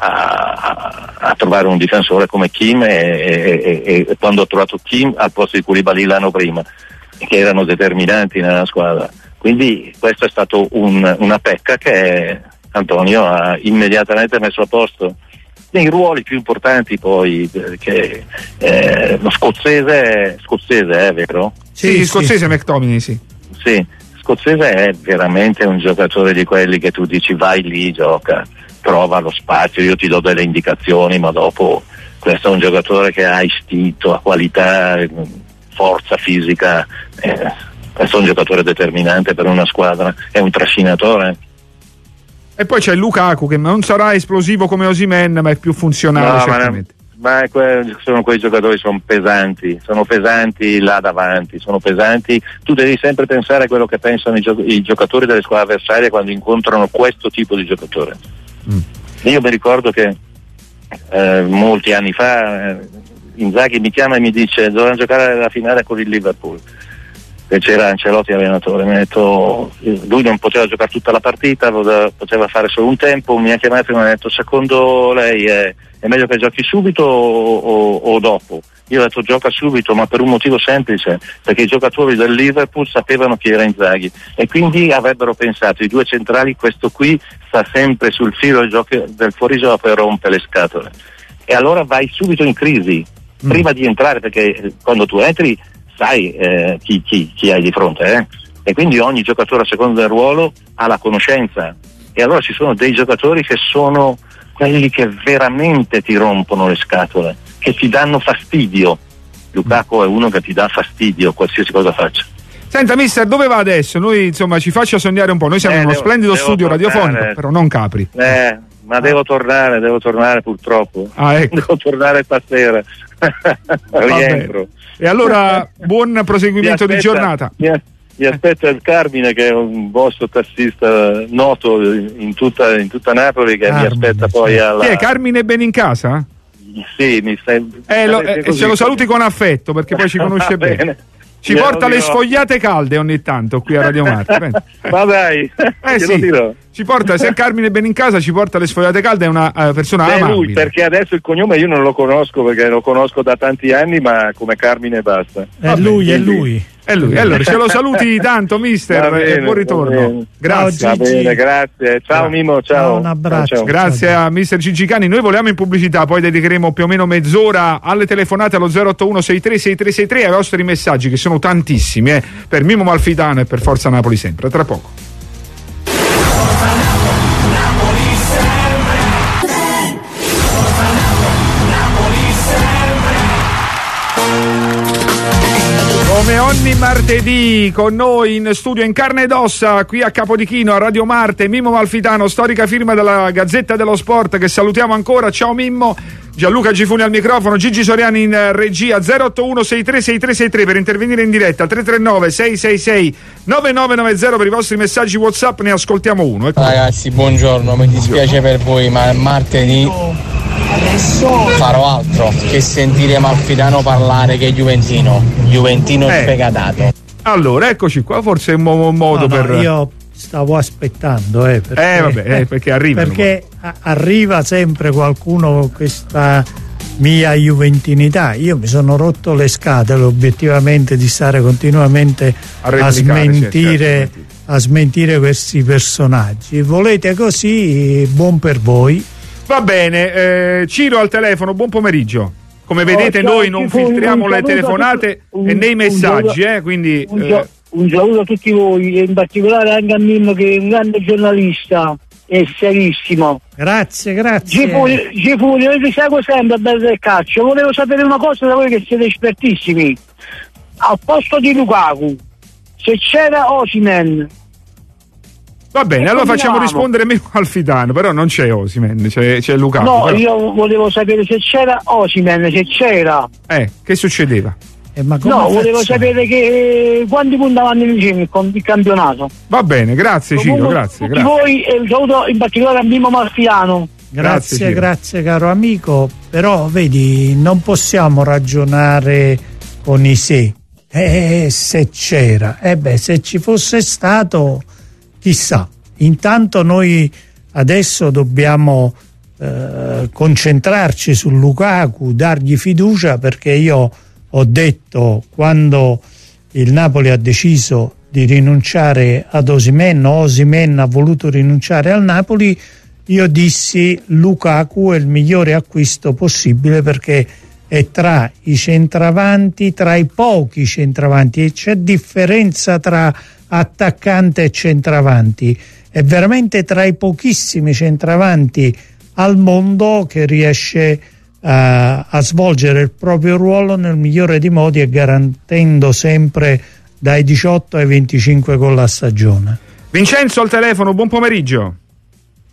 [SPEAKER 5] a trovare un difensore come Kim, e quando ha trovato Kim al posto di Koulibaly l'anno prima, che erano determinanti nella squadra, quindi questo è stato una pecca che Antonio ha immediatamente messo a posto nei ruoli più importanti. Poi perché lo scozzese è vero?
[SPEAKER 1] Sì, scozzese. McTominay, sì,
[SPEAKER 5] scozzese è veramente un giocatore di quelli che tu dici vai lì, gioca, trova lo spazio, io ti do delle indicazioni, ma dopo questo è un giocatore che ha istinto, ha qualità, forza fisica, questo è un giocatore determinante per una squadra, è un trascinatore.
[SPEAKER 1] E poi c'è Lukaku che non sarà esplosivo come Osimhen, ma è più funzionale, certamente.
[SPEAKER 5] Ma sono quei giocatori, sono pesanti là davanti, sono pesanti. Tu devi sempre pensare a quello che pensano i giocatori delle squadre avversarie quando incontrano questo tipo di giocatore. Io mi ricordo che molti anni fa Inzaghi mi chiama e mi dice: dovevamo giocare la finale con il Liverpool, e c'era Ancelotti allenatore. Mi ha detto, lui non poteva giocare tutta la partita, poteva fare solo un tempo. Mi ha chiamato e mi ha detto: secondo lei è meglio che giochi subito o dopo? Io ho detto: gioca subito, ma per un motivo semplice, perché i giocatori del Liverpool sapevano chi era Inzaghi e quindi avrebbero pensato: i due centrali, questo qui sta sempre sul filo del fuorigioco e rompe le scatole. E allora vai subito in crisi prima di entrare, perché quando tu entri sai chi hai di fronte, e quindi ogni giocatore a seconda del ruolo ha la conoscenza, e allora ci sono dei giocatori che sono quelli che veramente ti rompono le scatole, che ti danno fastidio. Lukaku è uno che ti dà fastidio qualsiasi cosa faccia.
[SPEAKER 1] Senta mister, dove va adesso? Noi insomma ci faccia sognare un po', noi siamo in uno splendido studio radiofonico, però non Capri.
[SPEAKER 5] Ma devo tornare purtroppo.
[SPEAKER 1] Ecco.
[SPEAKER 5] Devo tornare stasera. Rientro.
[SPEAKER 1] E allora buon proseguimento di giornata.
[SPEAKER 5] Mi aspetta il Carmine, che è un vostro tassista noto in tutta Napoli, che Carmine, mi aspetta poi alla...
[SPEAKER 1] Chi è Carmine Benincasa?
[SPEAKER 5] Sì, mi stai...
[SPEAKER 1] ce lo saluti con affetto, perché poi ci conosce bene. Ci porta le sfogliate calde ogni tanto qui a Radio Marte.
[SPEAKER 5] Ma dai,
[SPEAKER 1] sì. Ci porta, se Carmine Benincasa ci porta le sfogliate calde, è una persona amabile.
[SPEAKER 5] Lui, perché adesso il cognome io non lo conosco, perché lo conosco da tanti anni, ma come Carmine basta.
[SPEAKER 2] È lui.
[SPEAKER 1] Allora ce lo saluti tanto mister, e buon ritorno. Grazie.
[SPEAKER 5] Va bene, grazie. Ciao Mimo, ciao.
[SPEAKER 2] Un abbraccio.
[SPEAKER 5] Ciao.
[SPEAKER 1] Grazie a mister Cicicani. Noi voliamo in pubblicità, poi dedicheremo più o meno mezz'ora alle telefonate allo 081 63 6363 ai vostri messaggi, che sono tantissimi, per Mimo Malfitano e per Forza Napoli sempre. Tra poco. Come ogni martedì con noi in studio in carne ed ossa qui a Capodichino a Radio Marte Mimmo Malfitano, storica firma della Gazzetta dello Sport, che salutiamo ancora. Ciao Mimmo. Gianluca Gifuni al microfono, Gigi Soriani in regia. 081 63 6363 per intervenire in diretta, 339 666 9990 per i vostri messaggi WhatsApp. Ne ascoltiamo uno. Ecco.
[SPEAKER 7] Ragazzi, buongiorno, mi dispiace per voi, ma martedì farò altro che sentire Malfitano parlare che è Juventino sfegatato.
[SPEAKER 1] Allora, eccoci qua, forse è un modo per...
[SPEAKER 2] Io stavo aspettando
[SPEAKER 1] perché arriva.
[SPEAKER 2] Perché arriva sempre qualcuno con questa mia juventinità. Io mi sono rotto le scatole obiettivamente di stare continuamente a smentire questi personaggi. Volete così, buon per voi.
[SPEAKER 1] Va bene, Ciro al telefono, buon pomeriggio. Come vedete noi non filtriamo le telefonate e nei messaggi, quindi...
[SPEAKER 8] Un saluto a tutti voi, e in particolare anche a Mimmo, che è un grande giornalista e serissimo.
[SPEAKER 2] Grazie.
[SPEAKER 8] Gifuni, io vi seguo sempre a bello del calcio. Volevo sapere una cosa da voi che siete espertissimi. Al posto di Lukaku, se c'era Osimhen...
[SPEAKER 1] Va bene, allora facciamo rispondere Mimmo Malfitano, però non c'è Osimhen, c'è Lukaku.
[SPEAKER 8] No,
[SPEAKER 1] però...
[SPEAKER 8] io volevo sapere se c'era Osimhen, se c'era.
[SPEAKER 1] Che succedeva?
[SPEAKER 8] Volevo sapere che quanti punti avanti il campionato.
[SPEAKER 1] Va bene, grazie Ciro, grazie.
[SPEAKER 8] Voi e un saluto in particolare a Mimmo Malfitano.
[SPEAKER 2] Grazie caro amico, però vedi, non possiamo ragionare con i se. Se c'era, se ci fosse stato, chissà. Intanto noi adesso dobbiamo concentrarci su Lukaku, dargli fiducia, perché io ho detto, quando il Napoli ha deciso di rinunciare ad Osimhen ha voluto rinunciare al Napoli, io dissi Lukaku è il migliore acquisto possibile, perché è tra i centravanti, tra i pochi centravanti, e c'è differenza tra attaccante e centravanti, è veramente tra i pochissimi centravanti al mondo che riesce a svolgere il proprio ruolo nel migliore dei modi e garantendo sempre dai 18 ai 25 gol a stagione.
[SPEAKER 1] Vincenzo al telefono, buon pomeriggio.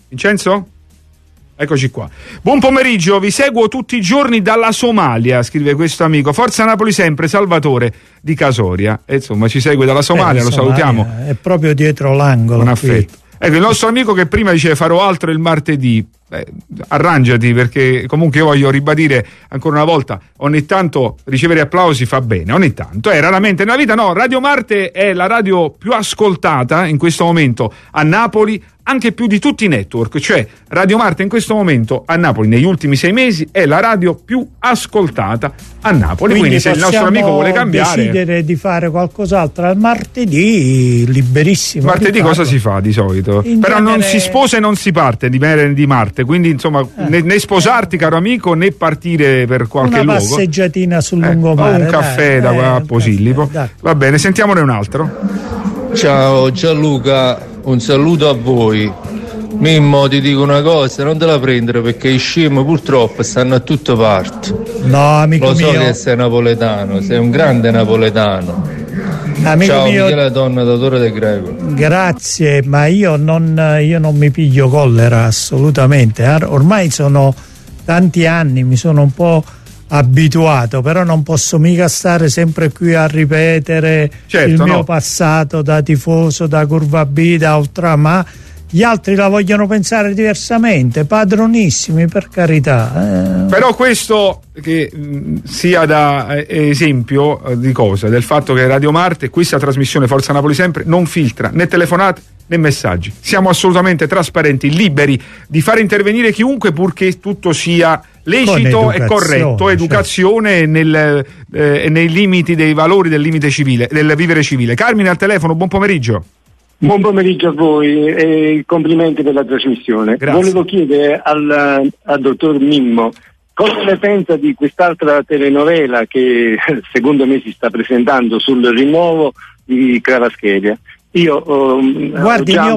[SPEAKER 1] Vincenzo? Eccoci qua. Buon pomeriggio, vi seguo tutti i giorni dalla Somalia, scrive questo amico. Forza Napoli sempre, Salvatore di Casoria. E insomma, ci segue dalla Somalia, lo salutiamo.
[SPEAKER 2] È proprio dietro l'angolo.
[SPEAKER 1] Con affetto. Ecco, il nostro amico che prima diceva farò altro il martedì. Arrangiati, perché comunque io voglio ribadire ancora una volta, ogni tanto ricevere applausi fa bene, ogni tanto, raramente nella vita. No, Radio Marte è la radio più ascoltata in questo momento a Napoli, anche più di tutti i network, cioè Radio Marte in questo momento a Napoli negli ultimi 6 mesi è la radio più ascoltata a Napoli, quindi se il nostro amico vuole cambiare,
[SPEAKER 2] decidere di fare qualcos'altro al martedì, liberissimo.
[SPEAKER 1] Martedì cosa si fa di solito? Però non si sposa e non si parte di Marte, quindi insomma né sposarti caro amico né partire per qualche luogo,
[SPEAKER 2] una passeggiatina sul lungomare,
[SPEAKER 1] un caffè da qua a Posillipo. Va bene, sentiamone un altro.
[SPEAKER 9] Ciao Gianluca, un saluto a voi. Mimmo, ti dico una cosa, non te la prendere perché i scemi purtroppo stanno a tutte parti.
[SPEAKER 2] No, amico mio.
[SPEAKER 9] Lo so che sei napoletano, sei un grande napoletano.
[SPEAKER 2] Amico
[SPEAKER 9] ciao
[SPEAKER 2] mio,
[SPEAKER 9] Michele Donna da Torre del Greco.
[SPEAKER 2] Grazie, ma io non mi piglio collera assolutamente. Ormai sono tanti anni, mi sono un po' abituato, però non posso mica stare sempre qui a ripetere il mio passato da tifoso, da curva B, da ultramar. Gli altri la vogliono pensare diversamente, padronissimi, per carità.
[SPEAKER 1] Però questo che sia da esempio di cosa? Del fatto che Radio Marte, questa trasmissione Forza Napoli sempre, non filtra né telefonate né messaggi. Siamo assolutamente trasparenti, liberi di fare intervenire chiunque, purché tutto sia lecito e corretto, educazione, certo, nei limiti dei valori del limite civile, del vivere civile. Carmine al telefono, buon pomeriggio.
[SPEAKER 10] Buon pomeriggio a voi e complimenti per la trasmissione.
[SPEAKER 1] Grazie.
[SPEAKER 10] Volevo chiedere al dottor Mimmo cosa ne pensa di quest'altra telenovela che secondo me si sta presentando sul rinnovo di Cravaschelia. Io
[SPEAKER 2] guardi, ne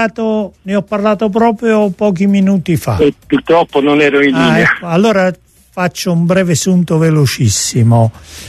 [SPEAKER 2] ho parlato proprio pochi minuti fa.
[SPEAKER 10] E purtroppo non ero in linea.
[SPEAKER 2] Ecco, allora faccio un breve sunto velocissimo.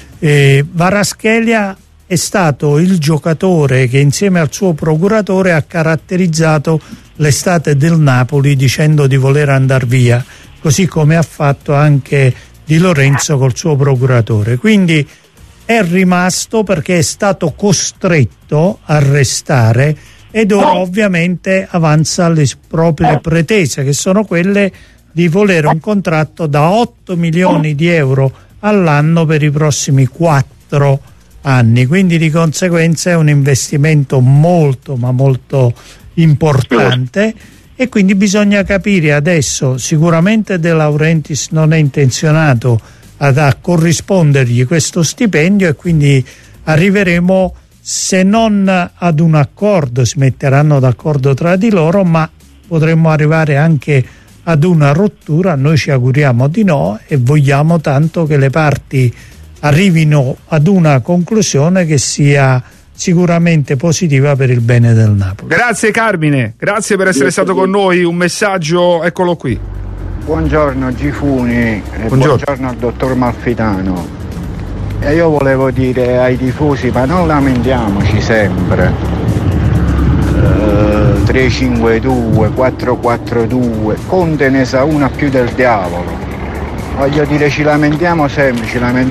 [SPEAKER 2] Kvaratskhelia è stato il giocatore che insieme al suo procuratore ha caratterizzato l'estate del Napoli dicendo di voler andare via, così come ha fatto anche Di Lorenzo col suo procuratore. Quindi è rimasto perché è stato costretto a restare ed ora ovviamente avanza le proprie pretese, che sono quelle di volere un contratto da 8 milioni di euro all'anno per i prossimi 4 anni, quindi di conseguenza è un investimento molto ma molto importante e quindi bisogna capire adesso. Sicuramente De Laurentiis non è intenzionato a corrispondergli questo stipendio e quindi arriveremo, se non ad un accordo, si metteranno d'accordo tra di loro, ma potremmo arrivare anche ad una rottura. Noi ci auguriamo di no e vogliamo tanto che le parti arrivino ad una conclusione che sia sicuramente positiva per il bene del Napoli.
[SPEAKER 1] Grazie Carmine, grazie per essere stato con noi. Un messaggio, eccolo qui.
[SPEAKER 11] Buongiorno Gifuni e buongiorno al dottor Malfitano. E io volevo dire ai tifosi, ma non lamentiamoci sempre. 3-5-2, 4-4-2, Conte ne sa una più del diavolo. Voglio dire, ci lamentiamo sempre.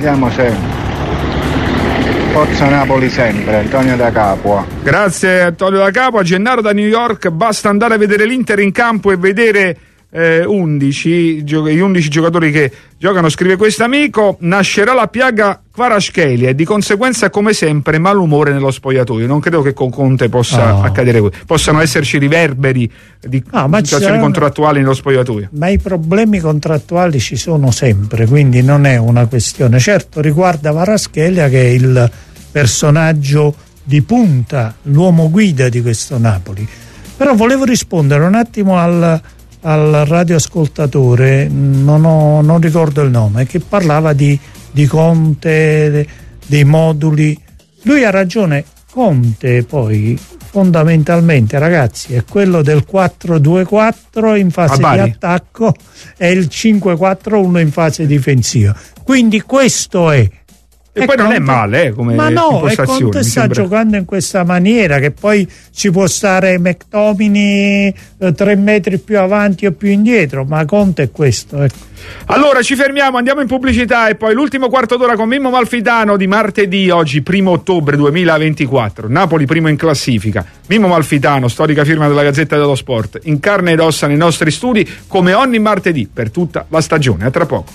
[SPEAKER 11] Forza Napoli sempre, Antonio da Capua.
[SPEAKER 1] Grazie Antonio da Capua. Gennaro da New York, basta andare a vedere l'Inter in campo e vedere gli 11 giocatori che giocano, scrive questo amico. Nascerà la piaga Kvaratskhelia e di conseguenza, come sempre, malumore nello spogliatoio. Non credo che con Conte possa accadere, possano esserci riverberi di situazioni contrattuali nello spogliatoio.
[SPEAKER 2] Ma i problemi contrattuali ci sono sempre, quindi non è una questione. Certo, riguarda Kvaratskhelia, che è il personaggio di punta, l'uomo guida di questo Napoli. Però volevo rispondere un attimo al radioascoltatore, non ricordo il nome, che parlava di Conte, dei moduli. Lui ha ragione. Conte poi fondamentalmente, ragazzi, è quello del 4-2-4 in fase di attacco e il 5-4-1 in fase difensiva. Quindi questo è
[SPEAKER 1] E poi non è male come
[SPEAKER 2] ma no, e
[SPEAKER 1] impostazione.
[SPEAKER 2] Conte sta giocando in questa maniera, che poi ci può stare McTominay 3 metri più avanti o più indietro, ma Conte è questo, ecco.
[SPEAKER 1] Allora ci fermiamo, andiamo in pubblicità e poi l'ultimo quarto d'ora con Mimmo Malfitano di martedì, oggi 1 ottobre 2024. Napoli primo in classifica. Mimmo Malfitano, storica firma della Gazzetta dello Sport, in carne ed ossa nei nostri studi come ogni martedì per tutta la stagione. A tra poco.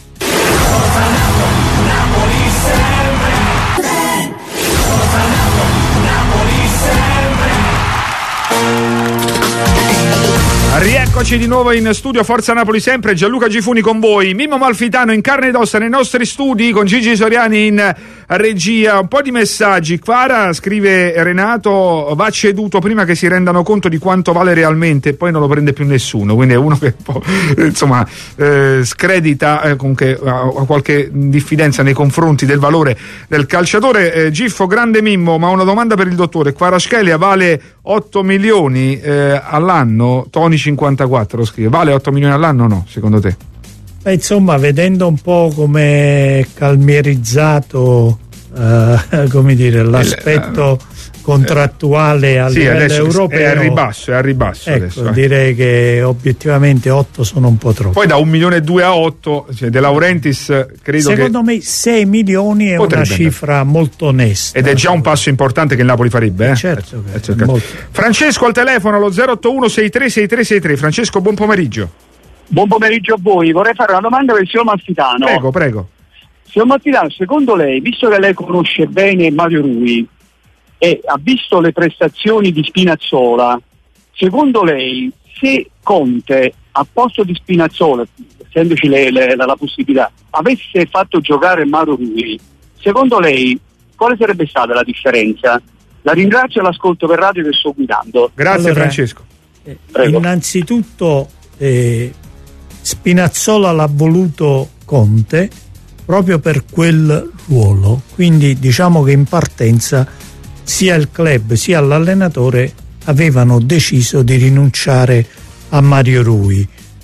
[SPEAKER 1] Rieccoci di nuovo in studio Forza Napoli sempre, Gianluca Gifuni con voi, Mimmo Malfitano in carne ed ossa nei nostri studi con Gigi Soriani in regia. Un po' di messaggi. Quara, scrive Renato, va ceduto prima che si rendano conto di quanto vale realmente e poi non lo prende più nessuno, quindi è uno che un po', insomma, scredita, comunque ha qualche diffidenza nei confronti del valore del calciatore. Giffo, grande Mimmo, ma una domanda per il dottore: Kvaratskhelia vale 8 milioni all'anno? Tony 54 scrive, vale 8 milioni all'anno o no, secondo te?
[SPEAKER 2] Beh, insomma, vedendo un po' come calmierizzato come dire, l'aspetto contrattuale a livello europeo,
[SPEAKER 1] è a ribasso
[SPEAKER 2] ecco,
[SPEAKER 1] adesso.
[SPEAKER 2] Direi che obiettivamente 8 sono un po' troppo.
[SPEAKER 1] Poi da 1,2 milioni a 8, cioè De Laurentiis, credo
[SPEAKER 2] secondo me 6 milioni è una cifra molto onesta.
[SPEAKER 1] Ed è già un passo importante che il Napoli farebbe.
[SPEAKER 2] Certo.
[SPEAKER 1] Francesco al telefono, lo 081 636363. Francesco, buon pomeriggio.
[SPEAKER 12] Buon pomeriggio a voi. Vorrei fare una domanda per il signor Malfitano.
[SPEAKER 1] Prego.
[SPEAKER 12] Signor Malfitano, secondo lei, visto che lei conosce bene Mario Rui e ha visto le prestazioni di Spinazzola, secondo lei, se Conte a posto di Spinazzola, essendoci la possibilità, avesse fatto giocare Mario Rui, secondo lei quale sarebbe stata la differenza? La ringrazio e l'ascolto per radio che sto guidando.
[SPEAKER 1] Grazie, allora, Francesco.
[SPEAKER 2] Innanzitutto Spinazzola l'ha voluto Conte proprio per quel ruolo, quindi diciamo che in partenza sia il club sia l'allenatore avevano deciso di rinunciare a Mario Rui.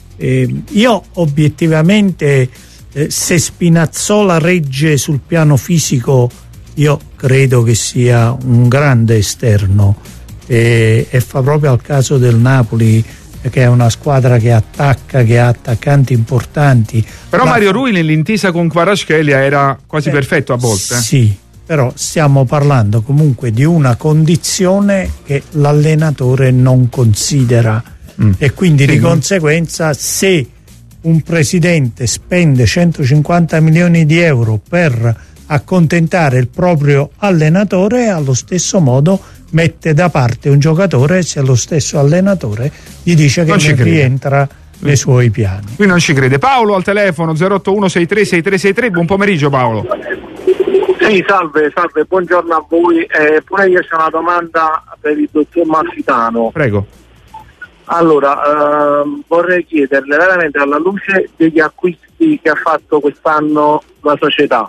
[SPEAKER 2] Io obiettivamente se Spinazzola regge sul piano fisico, io credo che sia un grande esterno e fa proprio al caso del Napoli, che è una squadra che attacca, che ha attaccanti importanti.
[SPEAKER 1] Però Mario Rui nell'intesa con Kvaratskhelia era quasi perfetto a volte.
[SPEAKER 2] Sì, però stiamo parlando comunque di una condizione che l'allenatore non considera e quindi di conseguenza se un presidente spende 150 milioni di euro per accontentare il proprio allenatore, allo stesso modo mette da parte un giocatore se lo stesso allenatore gli dice che non rientra nei suoi piani.
[SPEAKER 1] Qui non ci crede. Paolo al telefono 081 636363. Buon pomeriggio Paolo.
[SPEAKER 13] Sì, salve, buongiorno a voi. Pure io c'ho una domanda per il dottor Malfitano.
[SPEAKER 1] Prego.
[SPEAKER 13] Allora, vorrei chiederle veramente, alla luce degli acquisti che ha fatto quest'anno la società,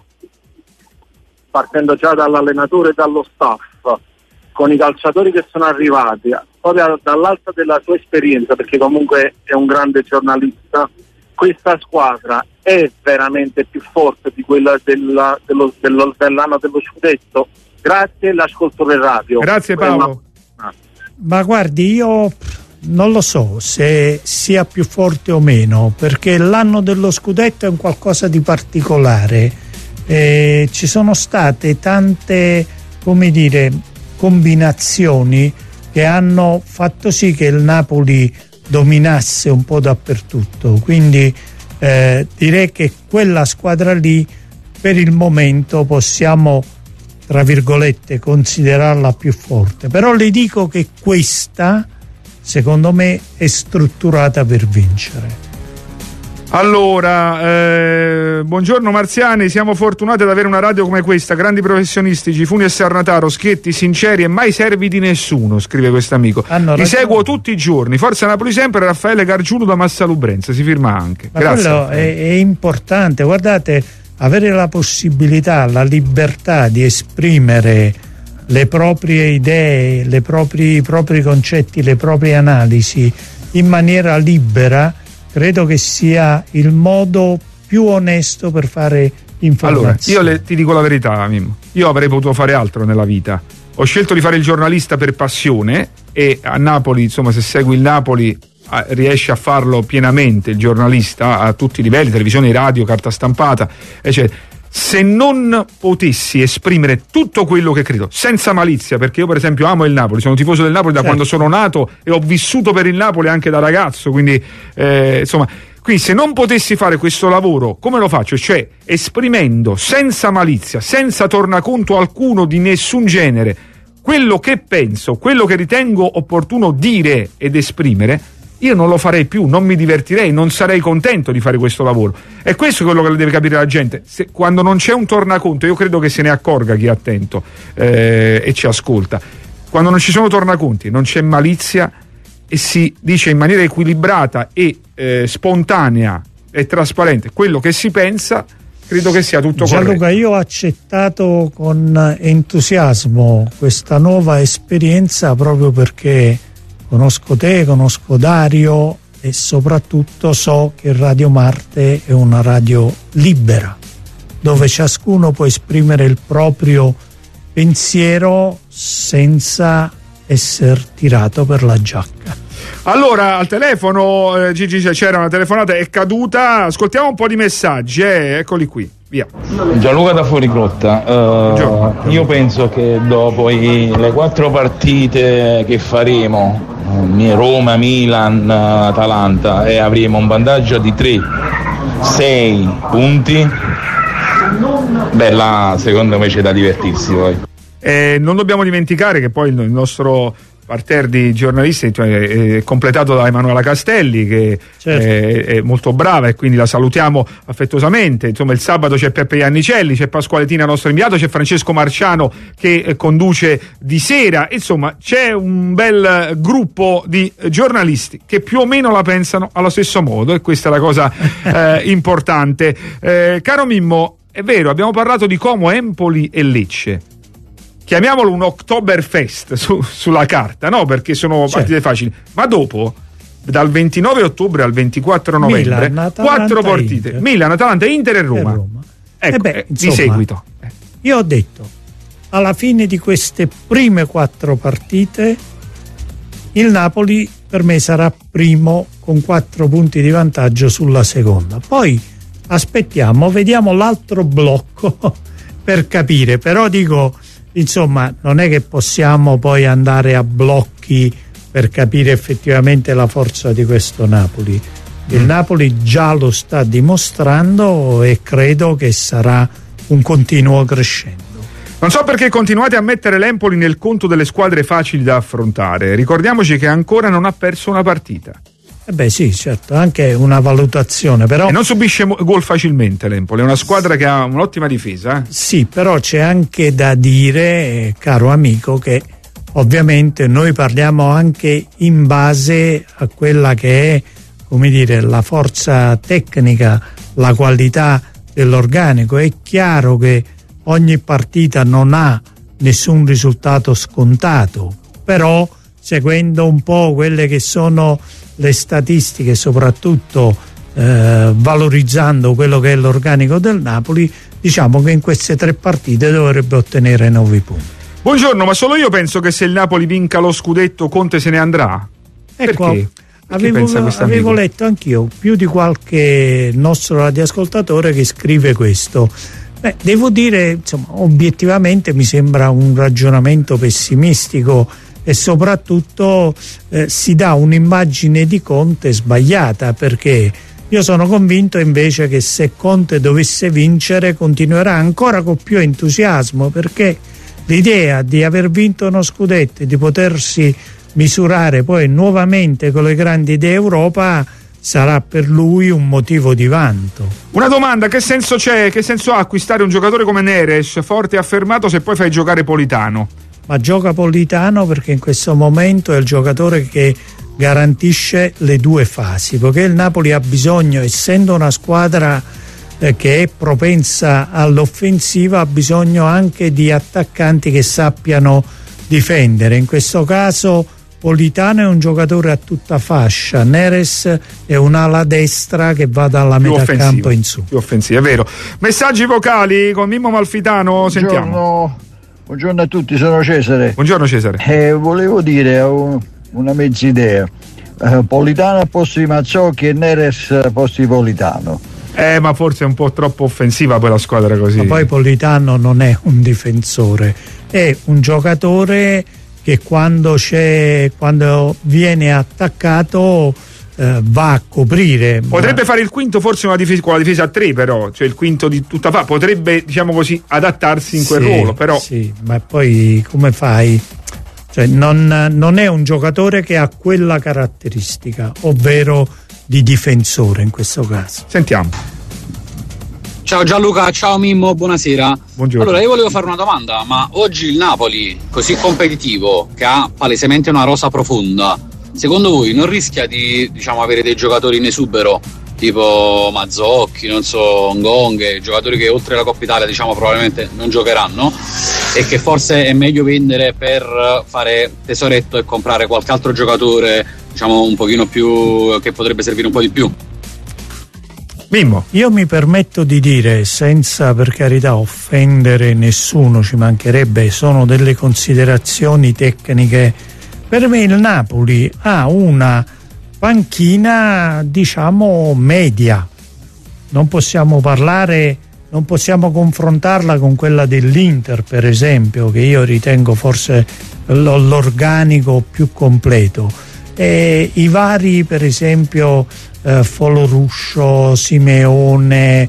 [SPEAKER 13] partendo già dall'allenatore e dallo staff, con i calciatori che sono arrivati, proprio dall'alto della sua esperienza, perché comunque è un grande giornalista, questa squadra è veramente più forte di quella dell'anno dello scudetto? Grazie, l'ascolto per radio.
[SPEAKER 1] Grazie Paolo.
[SPEAKER 2] Ma guardi, io non lo so se sia più forte o meno, perché l'anno dello scudetto è un qualcosa di particolare. Ci sono state tante, come dire, combinazioni che hanno fatto sì che il Napoli dominasse un po' dappertutto, quindi direi che quella squadra lì per il momento possiamo, tra virgolette, considerarla più forte, però le dico che questa secondo me è strutturata per vincere.
[SPEAKER 1] Allora, buongiorno Marziani, siamo fortunati ad avere una radio come questa, grandi professionisti, Gifuni e Sarnataro, schietti, sinceri e mai servi di nessuno, scrive questo amico. Li seguo tutti i giorni, Forza Napoli sempre, Raffaele Gargiulo da Massalubrenza, si firma anche.
[SPEAKER 2] Ma
[SPEAKER 1] grazie.
[SPEAKER 2] Quello è importante, guardate, avere la possibilità, la libertà di esprimere le proprie idee, i propri concetti, le proprie analisi in maniera libera, credo che sia il modo più onesto per fare informazioni.
[SPEAKER 1] Allora, ti dico la verità, Mimmo. Io avrei potuto fare altro nella vita. Ho scelto di fare il giornalista per passione e a Napoli, insomma, se segui il Napoli riesci a farlo pienamente, il giornalista a tutti i livelli, televisione, radio, carta stampata, eccetera. Se non potessi esprimere tutto quello che credo, senza malizia, perché io per esempio amo il Napoli, sono tifoso del Napoli da quando sono nato e ho vissuto per il Napoli anche da ragazzo, quindi insomma, qui se non potessi fare questo lavoro, come lo faccio? Cioè esprimendo senza malizia, senza tornaconto alcuno di nessun genere, quello che penso, quello che ritengo opportuno dire ed esprimere, io non lo farei più, non mi divertirei, non sarei contento di fare questo lavoro. E questo è quello che deve capire la gente. Quando non c'è un tornaconto, io credo che se ne accorga chi è attento e ci ascolta. Quando non ci sono tornaconti, non c'è malizia e si dice in maniera equilibrata e spontanea e trasparente quello che si pensa, credo che sia tutto corretto.
[SPEAKER 2] Gianluca, io ho accettato con entusiasmo questa nuova esperienza proprio perché conosco te, conosco Dario e soprattutto so che Radio Marte è una radio libera, dove ciascuno può esprimere il proprio pensiero senza essere tirato per la giacca.
[SPEAKER 1] Allora, al telefono, Gigi, c'era una telefonata, è caduta. Ascoltiamo un po' di messaggi, eccoli qui, via.
[SPEAKER 14] Gianluca da Fuorigrotta. Io penso che dopo le 4 partite che faremo, Roma, Milan, Atalanta, e avremo un vantaggio di 3-6 punti, beh, là secondo me c'è da divertirsi poi.
[SPEAKER 1] Non dobbiamo dimenticare che poi il nostro parterre di giornalisti è completato da Emanuela Castelli, che è molto brava e quindi la salutiamo affettuosamente. Insomma, il sabato c'è Peppe Iannicelli, c'è Pasquale Tina, nostro inviato, c'è Francesco Marciano che conduce di sera. Insomma, c'è un bel gruppo di giornalisti che più o meno la pensano allo stesso modo, e questa è la cosa importante. Caro Mimmo, è vero, abbiamo parlato di Como, Empoli e Lecce. Chiamiamolo un Oktoberfest sulla carta, no? Perché sono partite facili. Ma dopo, dal 29 ottobre al 24 novembre,
[SPEAKER 2] Milan,
[SPEAKER 1] 4 partite.
[SPEAKER 2] Inter.
[SPEAKER 1] Milan, Atalanta, Inter e Roma. Ecco,
[SPEAKER 2] insomma,
[SPEAKER 1] di seguito.
[SPEAKER 2] Io ho detto, alla fine di queste prime 4 partite, il Napoli per me sarà primo con 4 punti di vantaggio sulla seconda. Poi aspettiamo, vediamo l'altro blocco per capire. Però dico, insomma, non è che possiamo poi andare a blocchi per capire effettivamente la forza di questo Napoli. Il Napoli già lo sta dimostrando e credo che sarà un continuo crescendo.
[SPEAKER 1] Non so perché continuate a mettere l'Empoli nel conto delle squadre facili da affrontare. Ricordiamoci che ancora non ha perso una partita.
[SPEAKER 2] Beh sì, certo, anche una valutazione, però...
[SPEAKER 1] E non subisce gol facilmente l'Empoli, è una squadra che ha un'ottima difesa.
[SPEAKER 2] Sì, però c'è anche da dire, caro amico, che ovviamente noi parliamo anche in base a quella che è, come dire, la forza tecnica, la qualità dell'organico. È chiaro che ogni partita non ha nessun risultato scontato, però seguendo un po' quelle che sono le statistiche, soprattutto valorizzando quello che è l'organico del Napoli, diciamo che in queste 3 partite dovrebbe ottenere 9 punti.
[SPEAKER 1] Buongiorno, ma solo io penso che se il Napoli vinca lo scudetto Conte se ne andrà.
[SPEAKER 2] Ecco,
[SPEAKER 1] perché?
[SPEAKER 2] Avevo letto anch'io più di qualche nostro radioascoltatore che scrive questo. Beh, devo dire, insomma, obiettivamente mi sembra un ragionamento pessimistico e soprattutto si dà un'immagine di Conte sbagliata, perché io sono convinto invece che se Conte dovesse vincere continuerà ancora con più entusiasmo, perché l'idea di aver vinto uno scudetto e di potersi misurare poi nuovamente con le grandi d'Europa sarà per lui un motivo di vanto.
[SPEAKER 1] Una domanda: che senso c'è, che senso ha acquistare un giocatore come Neres, forte e affermato, se poi fai giocare Politano?
[SPEAKER 2] Ma gioca Politano perché in questo momento è il giocatore che garantisce le 2 fasi, perché il Napoli ha bisogno, essendo una squadra che è propensa all'offensiva, ha bisogno anche di attaccanti che sappiano difendere. In questo caso Politano è un giocatore a tutta fascia, Neres è un'ala destra che va dalla metà campo in su.
[SPEAKER 1] Più offensiva, è vero. Messaggi vocali con Mimmo Malfitano, sentiamo.
[SPEAKER 11] Buongiorno a tutti, sono Cesare.
[SPEAKER 1] Buongiorno Cesare.
[SPEAKER 11] Volevo dire una mezza idea. Politano a posto di Mazzocchi e Neres a posto di Politano.
[SPEAKER 1] Ma forse è un po' troppo offensiva poi la squadra così.
[SPEAKER 2] Ma poi Politano non è un difensore, è un giocatore che quando viene attaccato va a coprire.
[SPEAKER 1] Potrebbe fare il quinto forse con la difesa a 3, però, cioè il quinto di tutta fa, potrebbe, diciamo così, adattarsi in quel ruolo, però.
[SPEAKER 2] Sì, ma poi come fai? Cioè, non è un giocatore che ha quella caratteristica, ovvero di difensore in questo caso.
[SPEAKER 1] Sentiamo.
[SPEAKER 15] Ciao Gianluca, ciao Mimmo, buonasera.
[SPEAKER 1] Buongiorno.
[SPEAKER 15] Allora io volevo fare una domanda, ma oggi il Napoli, così competitivo, che ha palesemente una rosa profonda, secondo voi non rischia di, diciamo, avere dei giocatori in esubero, tipo Mazzocchi, non so, Ngong, giocatori che oltre la Coppa Italia, diciamo, probabilmente non giocheranno, e che forse è meglio vendere per fare tesoretto e comprare qualche altro giocatore, diciamo, un pochino più, che potrebbe servire un po' di più?
[SPEAKER 1] Mimmo.
[SPEAKER 2] Io mi permetto di dire, senza per carità offendere nessuno, ci mancherebbe, sono delle considerazioni tecniche. Per me il Napoli ha una panchina, diciamo, media. Non possiamo confrontarla con quella dell'Inter, per esempio, che io ritengo forse l'organico più completo. I vari, per esempio, Foloruscio, Simeone,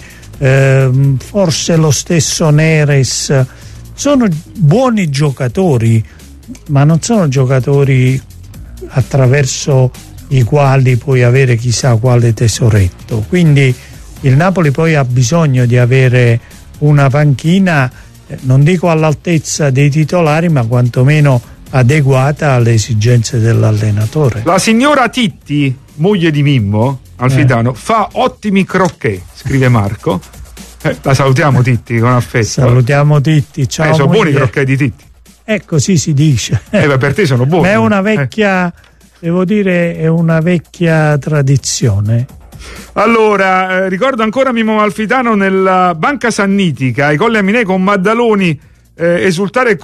[SPEAKER 2] forse lo stesso Neres, sono buoni giocatori, ma non sono giocatori attraverso i quali puoi avere chissà quale tesoretto. Quindi il Napoli poi ha bisogno di avere una panchina, non dico all'altezza dei titolari, ma quantomeno adeguata alle esigenze dell'allenatore.
[SPEAKER 1] La signora Titti, moglie di Mimmo Malfitano, fa ottimi crocchè, scrive Marco. La salutiamo Titti con affetto.
[SPEAKER 2] Salutiamo Titti, ciao.
[SPEAKER 1] Sono buoni i crocchè di Titti.
[SPEAKER 2] Così si dice.
[SPEAKER 1] Per te sono buoni.
[SPEAKER 2] Ma è una vecchia, devo dire, è una vecchia tradizione.
[SPEAKER 1] Allora, ricordo ancora Mimmo Malfitano nella Banca Sannitica, ai Colli Aminei con Maddaloni, esultare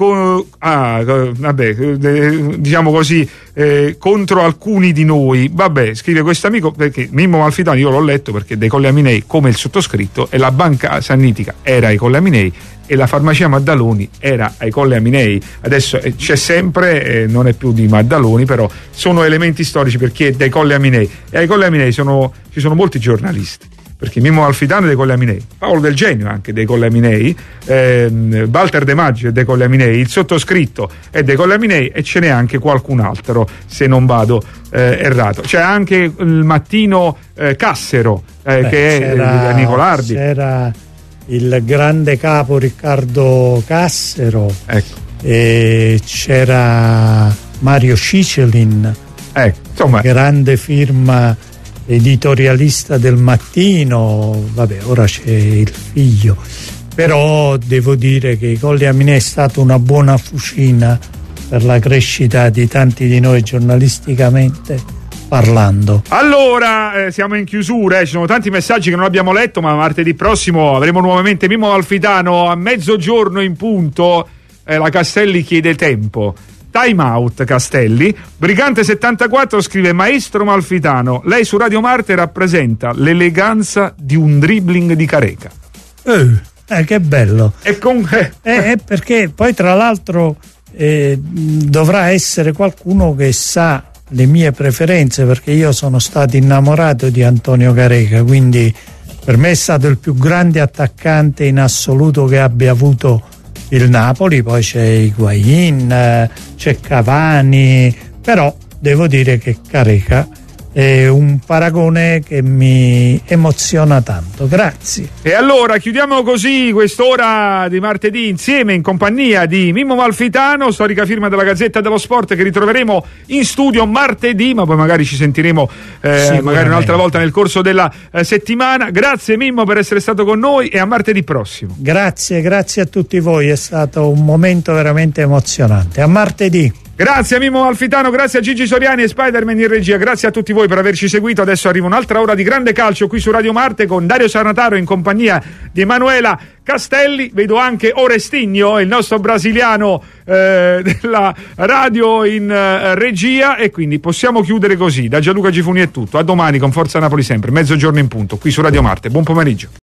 [SPEAKER 1] diciamo così, contro alcuni di noi. Vabbè, scrive questo amico, perché Mimmo Malfitano io l'ho letto perché dei Colli Aminei, come il sottoscritto, e la Banca Sannitica era ai Colli Aminei e la farmacia Maddaloni era ai Colli Aminei. Adesso c'è sempre, non è più di Maddaloni, però sono elementi storici perché è dai Colli Aminei, e ai Colli Aminei ci sono molti giornalisti, perché Mimmo Malfitano è dei Colli Aminei, Paolo Del Genio anche dei Colli Aminei, Walter De Maggio è dei Colli Aminei, il sottoscritto è dei Colli Aminei, e ce n'è anche qualcun altro, se non vado errato. C'è anche il Mattino Cassero, che è Nicolardi.
[SPEAKER 2] C'era il grande capo Riccardo Cassero,
[SPEAKER 1] ecco.
[SPEAKER 2] E c'era Mario Cicelin,
[SPEAKER 1] insomma,
[SPEAKER 2] grande firma editorialista del Mattino. Vabbè, ora c'è il figlio, però devo dire che i Colli Aminei è stata una buona fucina per la crescita di tanti di noi giornalisticamente parlando.
[SPEAKER 1] Allora, siamo in chiusura, ci sono tanti messaggi che non abbiamo letto, ma martedì prossimo avremo nuovamente Mimmo Malfitano a mezzogiorno in punto. La Castelli chiede tempo. Time out Castelli. Brigante 74 scrive: Maestro Malfitano, lei su Radio Marte rappresenta l'eleganza di un dribbling di Careca.
[SPEAKER 2] Che bello. Perché poi tra l'altro dovrà essere qualcuno che sa le mie preferenze, perché io sono stato innamorato di Antonio Careca, quindi per me è stato il più grande attaccante in assoluto che abbia avuto il Napoli. Poi c'è Higuaín, c'è Cavani, però devo dire che Careca è un paragone che mi emoziona tanto. Grazie.
[SPEAKER 1] E allora chiudiamo così quest'ora di martedì insieme, in compagnia di Mimmo Malfitano, storica firma della Gazzetta dello Sport, che ritroveremo in studio martedì, ma poi magari ci sentiremo magari un'altra volta nel corso della settimana. Grazie Mimmo per essere stato con noi, e a martedì prossimo.
[SPEAKER 2] Grazie a tutti voi, è stato un momento veramente emozionante. A martedì.
[SPEAKER 1] Grazie a Mimmo Malfitano, grazie a Gigi Soriani e Spiderman in regia, grazie a tutti voi per averci seguito. Adesso arriva un'altra ora di grande calcio qui su Radio Marte con Dario Sanataro in compagnia di Emanuela Castelli. Vedo anche Orestigno, il nostro brasiliano della radio in regia, e quindi possiamo chiudere così. Da Gianluca Gifuni è tutto, a domani con Forza Napoli sempre, mezzogiorno in punto qui su Radio Marte. Buon pomeriggio.